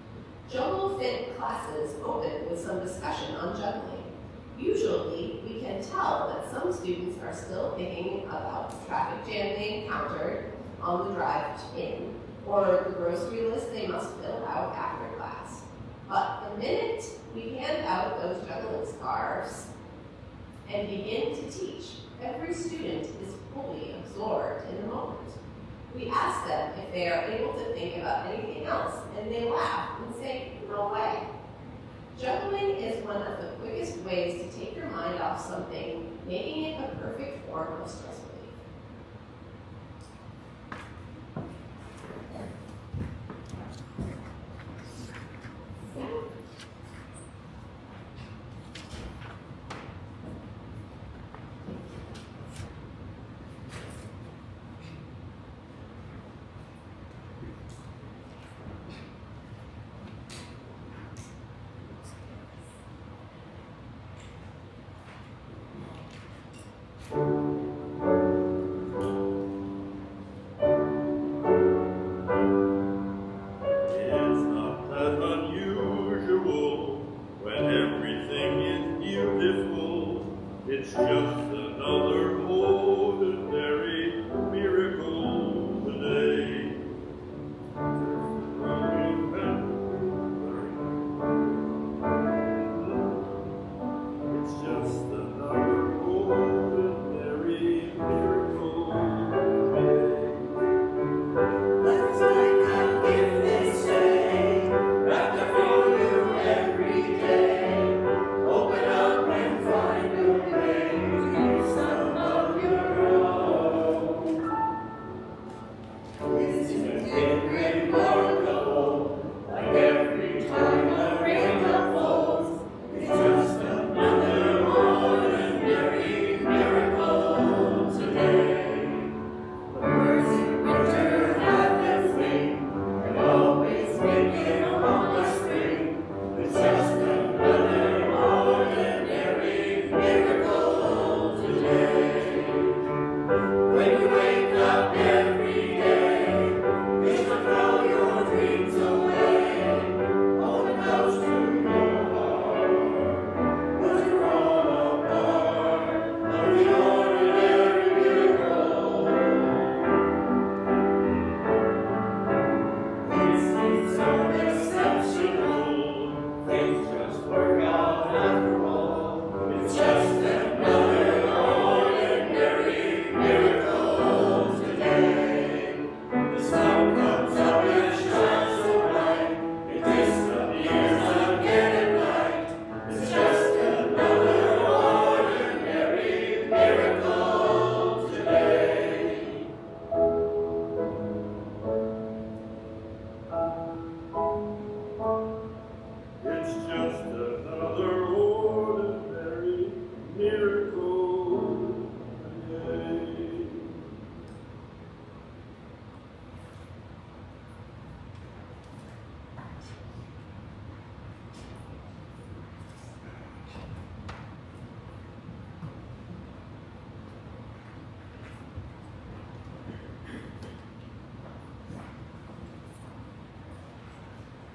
Juggle Fit classes open with some discussion on juggling. Usually, we can tell that some students are still thinking about the traffic jam they encountered on the drive in, or the grocery list they must fill out after class. But the minute we hand out those juggling scarves and begin to teach, every student is fully absorbed in the moment. We ask them if they are able to think about anything else, and they laugh and say, "No way." Juggling is one of the quickest ways to take your mind off something, making it a perfect form of stress relief.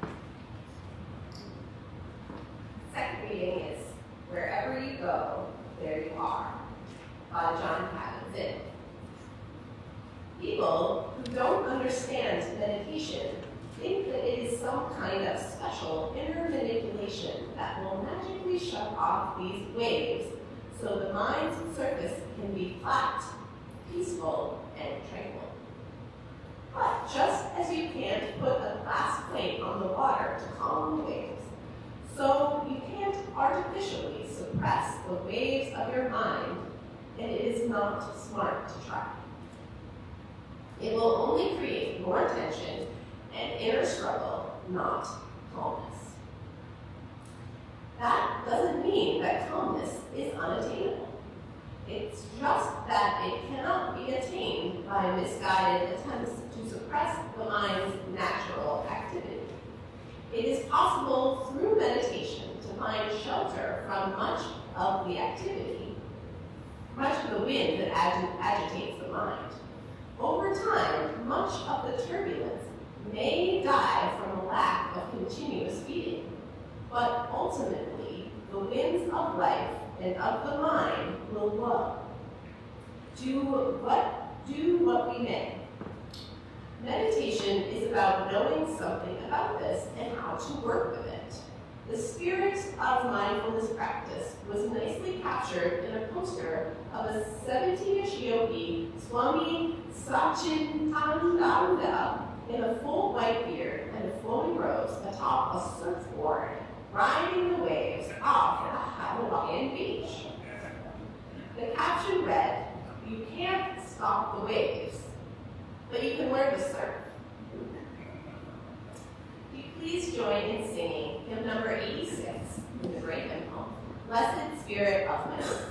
Second reading is, wherever you go, There You Are by John Kabat-Zinn. People who don't understand meditation think that it is some kind of special inner manipulation that will magically shut off these waves so the mind's surface can be flat, peaceful, and tranquil. But just as you can't put a glass plate on the water to calm the waves, so you can't artificially suppress the waves of your mind, and it is not smart to try. It will only create more tension and inner struggle, not calmness. That doesn't mean that calmness is unattainable. It's just that it cannot be attained by misguided attempts to suppress the mind's natural activity. It is possible through meditation to find shelter from much of the activity, much of the wind that agitates the mind. Over time, much of the turbulence may die from a lack of continuous feeding, but ultimately, the winds of life and of the mind will blow. Do what we may. Meditation is about knowing something about this and how to work with it. The spirit of mindfulness practice was nicely captured in a poster of a 17-ish yogi, Swami Satchidananda, in a full white beard and flowing robes atop a surfboard, riding the waves off the Hawaiian beach. The caption read, "You can't stop the waves, but you can learn to surf." Will you please join in singing hymn number 86 in the great hymn, Blessed Spirit of Medicine.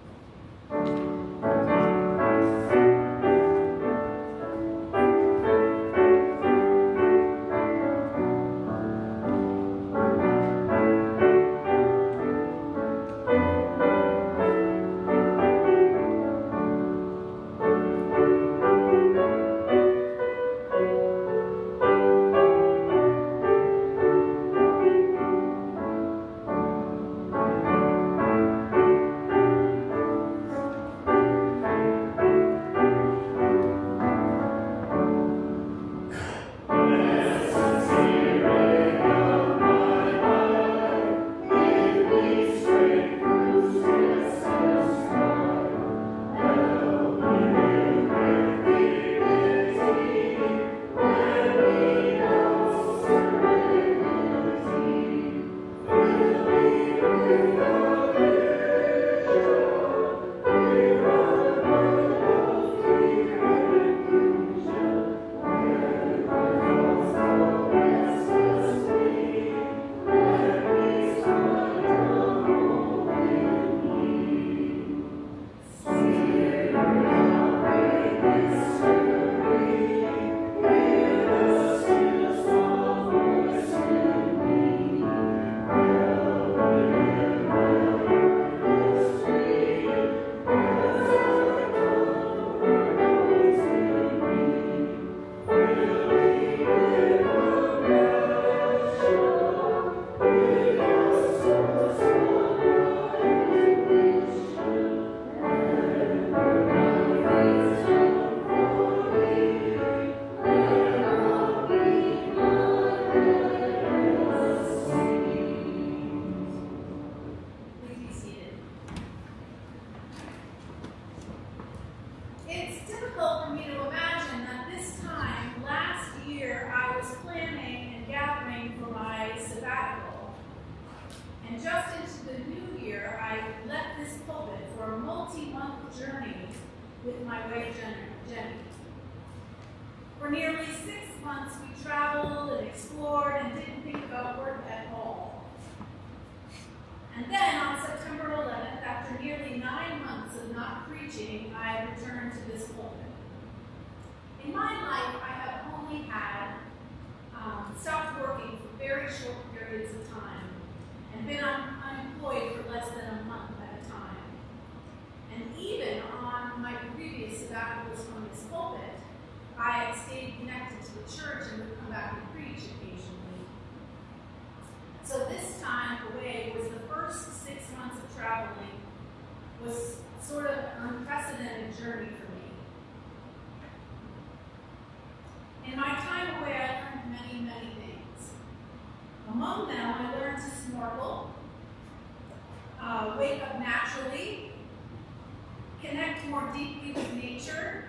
For nearly 6 months, we traveled and explored and didn't think about work at all. And then on September 11th, after nearly 9 months of not preaching, I returned to this pulpit. In my life, I have only had stopped working for very short periods of time and been unemployed for less than a month at a time. And even on my previous sabbaticals from this pulpit, I had stayed connected to the church and would come back and preach occasionally. So this time away was the first 6 months of traveling was sort of an unprecedented journey for me. In my time away, I learned many, many things. Among them, I learned to snorkel, wake up naturally, connect more deeply with nature.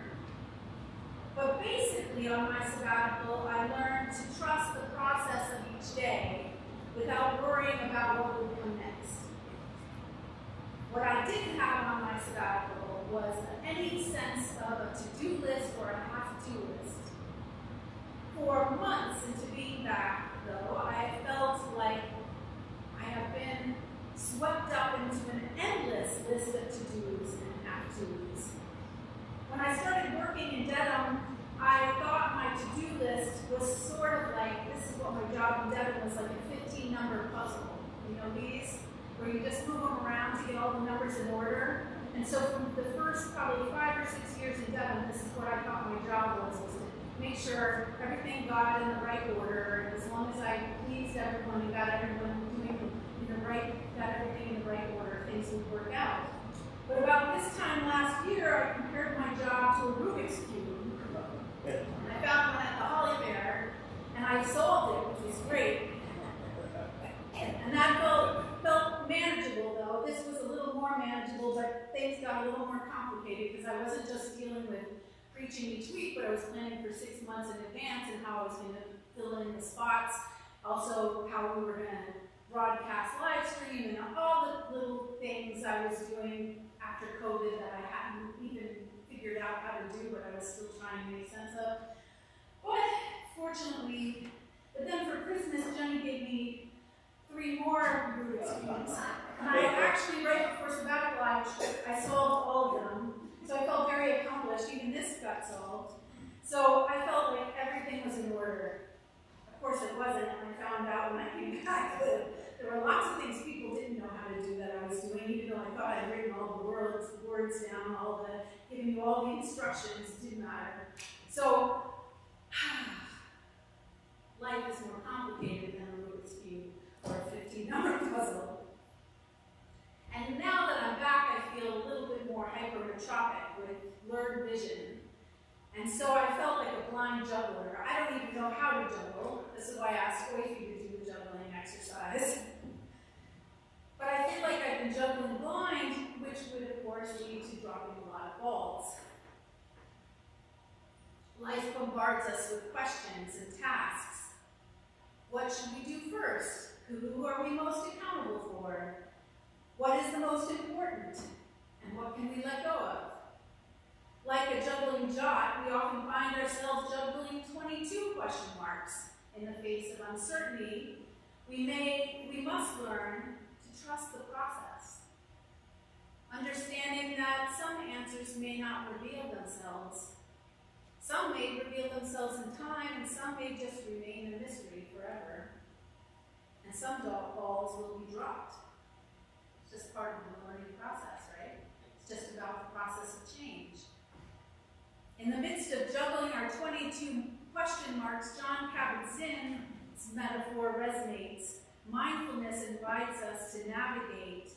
But basically, on my sabbatical, I learned to trust the process of each day without worrying about what would come next. What I didn't have on my sabbatical was any sense of a to-do list or a have-to list. For months into being back, though, I felt like I have been swept up into an endless list of to-dos and have-tos. When I started working in Dedham, I thought my to-do list was sort of like, this is what my job in Dedham was, like a 15-number puzzle. You know these? Where you just move them around to get all the numbers in order. And so from the first probably 5 or 6 years in Dedham, this is what I thought my job was to make sure everything got in the right order. And as long as I pleased everyone and got everyone doing got everything in the right order, things would work out. But about this time last year, I compared my job to a Rubik's Cube. I found one at the Holly Fair, and I solved it, which was great. And that felt manageable, though. This was a little more manageable, but things got a little more complicated because I wasn't just dealing with preaching each week, but I was planning for 6 months in advance and how I was going to fill in the spots, also how we were going to broadcast live stream, and all the little things I was doing after COVID that I hadn't even figured out how to do, but I was still trying to make sense of. But fortunately, then for Christmas, Jenny gave me 3 more Rubik's Cubes. And I actually, right before sabbatical, I solved all of them. So I felt very accomplished. Even this got solved. So I felt like everything was in order. Of course it wasn't, and I found out when I came back that there were lots of things people didn't know how to do that I was doing, even though I thought I'd written all the words down, giving you all the instructions. It didn't matter. So life is more complicated than a Rubik's Cube or a 15-number puzzle. And now that I'm back, I feel a little bit more hypermetropic with blurred vision. And so I felt like a blind juggler. I don't even know how to juggle. This is why I asked Oifi to do the juggling exercise. But I feel like I've been juggling blind, which would, of course, lead to dropping a lot of balls. Life bombards us with questions and tasks. What should we do first? Who are we most accountable for? What is the most important? And what can we let go of? Like a juggling jot, we often find ourselves juggling 22 question marks. In the face of uncertainty, we must learn to trust the process. Understanding that some answers may not reveal themselves. Some may reveal themselves in time, and some may just remain a mystery forever. And some balls will be dropped. It's just part of the learning process, right? It's just about the process of change. In the midst of juggling our 22 question marks, John Kabat-Zinn's metaphor resonates. Mindfulness invites us to navigate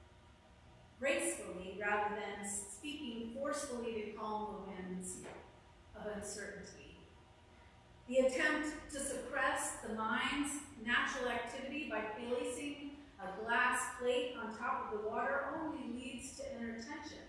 gracefully rather than speaking forcefully to calm the winds of uncertainty. The attempt to suppress the mind's natural activity by placing a glass plate on top of the water only leads to inner tension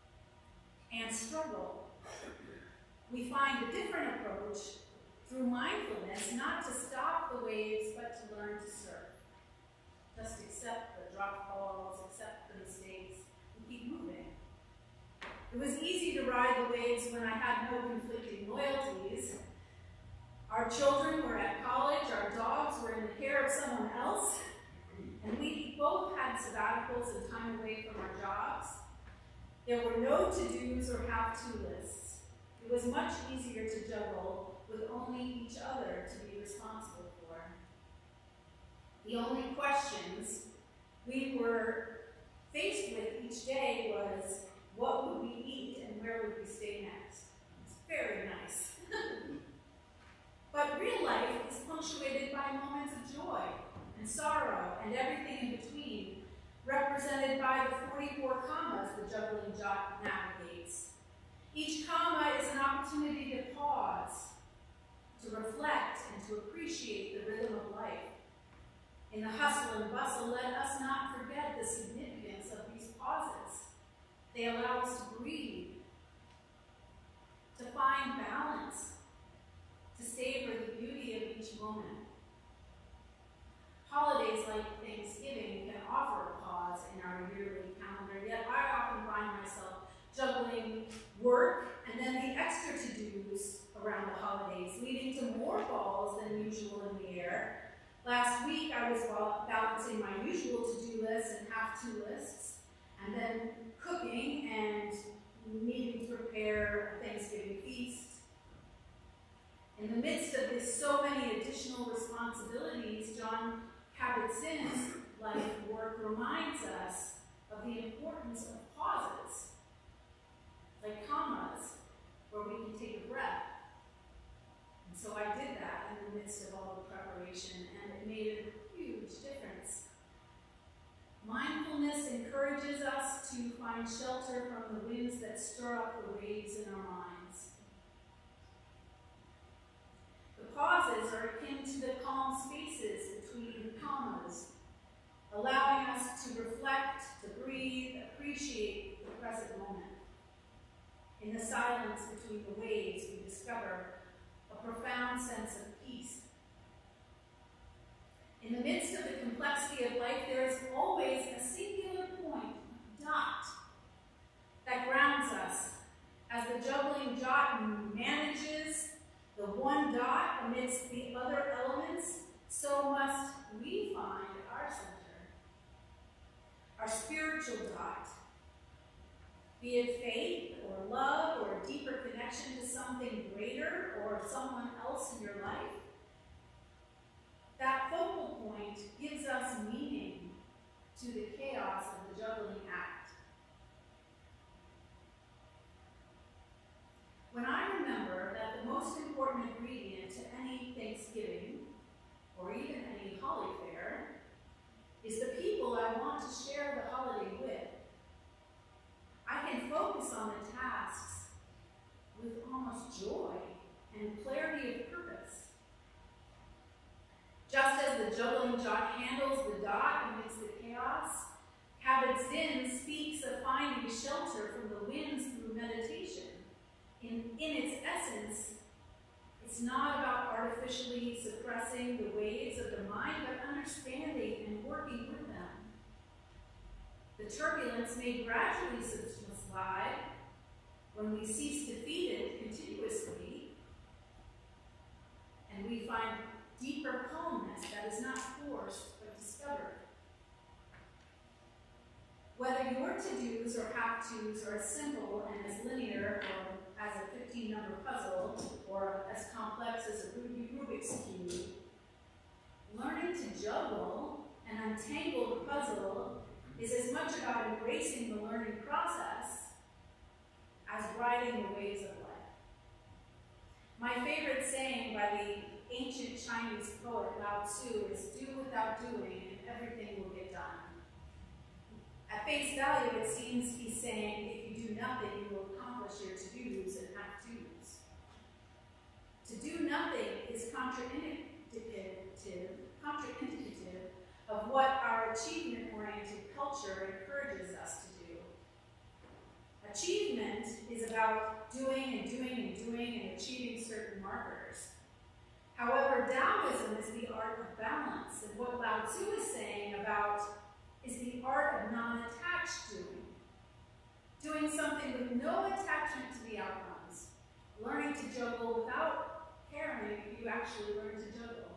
and struggle. We find a different approach through mindfulness, not to stop the waves, but to learn to surf. Just accept the drop balls, accept the mistakes, and keep moving. It was easy to ride the waves when I had no conflicting loyalties. Our children were at college, our dogs were in the care of someone else, and we both had sabbaticals and time away from our jobs. There were no to-dos or have-to lists. It was much easier to juggle with only each other to be responsible for. The only questions we were faced with each day was, what would we eat and where would we stay next? It's very nice. But real life is punctuated by moments of joy and sorrow and everything in between. represented by the 44 commas the juggling jot navigates. Each comma is an opportunity to pause, to reflect, and to appreciate the rhythm of life. In the hustle and bustle, let us not forget the significance of these pauses. They allow us to breathe, to find balance, to savor the beauty of each moment. Holidays like Thanksgiving can offer a pause in our yearly calendar, yet I often find myself juggling work and then the extra to-dos around the holidays, leading to more balls than usual in the air. Last week, I was balancing my usual to-do lists and have-to lists, and then cooking and needing to prepare a Thanksgiving feast. In the midst of this so many additional responsibilities, John Kabat-Zinn's life work reminds us of the importance of pauses, like commas, where we can take a breath. And so I did that in the midst of all the preparation, and it made a huge difference. Mindfulness encourages us to find shelter from the winds that stir up the waves in our minds. The pauses are akin to the calm spaces between commas, allowing us to reflect, to breathe, appreciate the present moment. In the silence between the waves, we discover a profound sense of peace. In the midst of the complexity of life, there is always a singular point, dot, that grounds us. As the juggling jot manages the one dot amidst the other elements, so must we find our center, our spiritual dot. Be it faith or love or a deeper connection to something greater or someone else in your life, that focal point gives us meaning to the chaos of the juggling act. When I remember that the most important ingredient to any Thanksgiving, or even any holly fair, is the people I want to share the holiday with, I can focus on the tasks with almost joy and clarity of purpose. Just as the juggling jot handles the dot amidst the chaos, Kabat-Zinn speaks of finding shelter from the winds through meditation. In its essence, it's not about artificially suppressing the waves of the mind, but understanding and working with them. The turbulence may gradually subside when we cease to feed it continuously, and we find deeper calmness that is not forced but discovered. Whether your to-dos or have-tos are as simple and as linear or as a 15-number puzzle or as complex as a Rubik's Cube, learning to juggle and untangle the puzzle is as much about embracing the learning process as riding the waves of life. My favorite saying by the ancient Chinese poet Lao Tzu is, "Do without doing, and everything will get done." At face value, it seems he's saying, if you do nothing, you will accomplish your to-dos and have-tos. To do nothing is contraindicative of what our achievement-oriented culture encourages us to do. Achievement is about doing and doing and doing and achieving certain markers. However, Taoism is the art of balance, and what Lao Tzu is saying about is the art of non-attached doing. Doing something with no attachment to the outcomes. Learning to juggle without caring if you actually learn to juggle.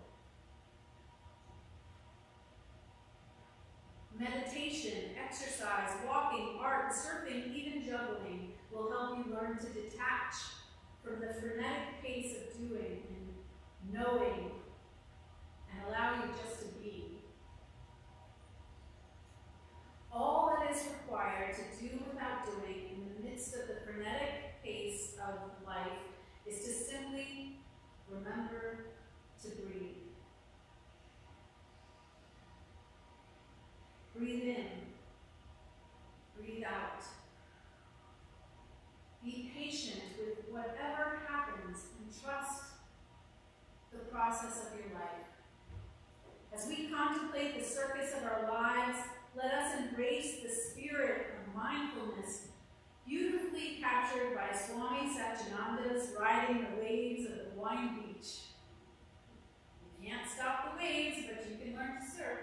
Meditation, exercise, walking, art, surfing, even juggling will help you learn to detach from the frenetic pace of doing and knowing and allow you just to be. All that is required to do without doing in the midst of the frenetic pace of life is to simply remember to breathe. Breathe in process of your life. As we contemplate the circus of our lives, let us embrace the spirit of mindfulness, beautifully captured by Swami Satchidananda's riding the waves of the Hawaiian beach. You can't stop the waves, but you can learn to surf.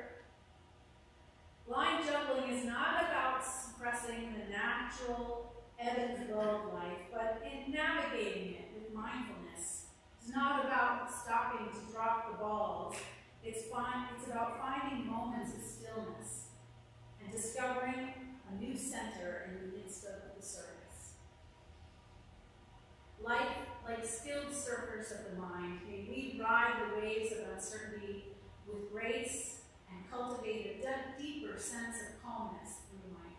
Line juggling is not about suppressing the natural ebb and flow of life, but in navigating it with mindfulness. It's not about stopping to drop the balls. It's about finding moments of stillness and discovering a new center in the midst of the circus. Like skilled surfers of the mind, may we ride the waves of uncertainty with grace and cultivate a deeper sense of calmness through mindfulness.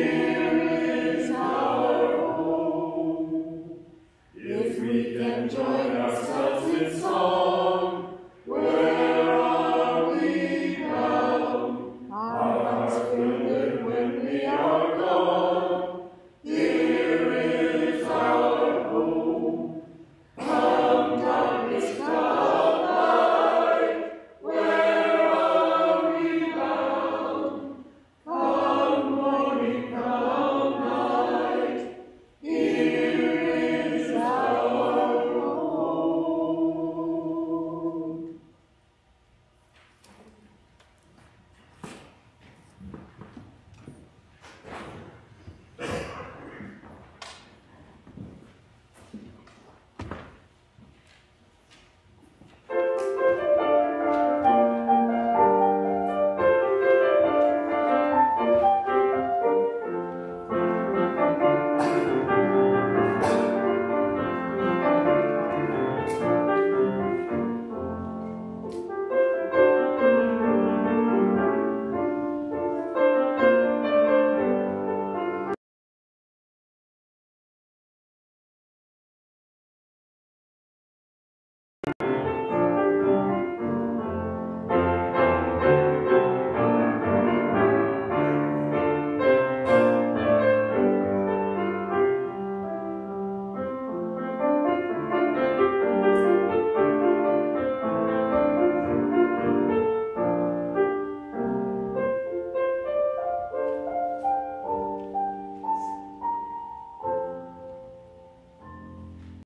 If we can join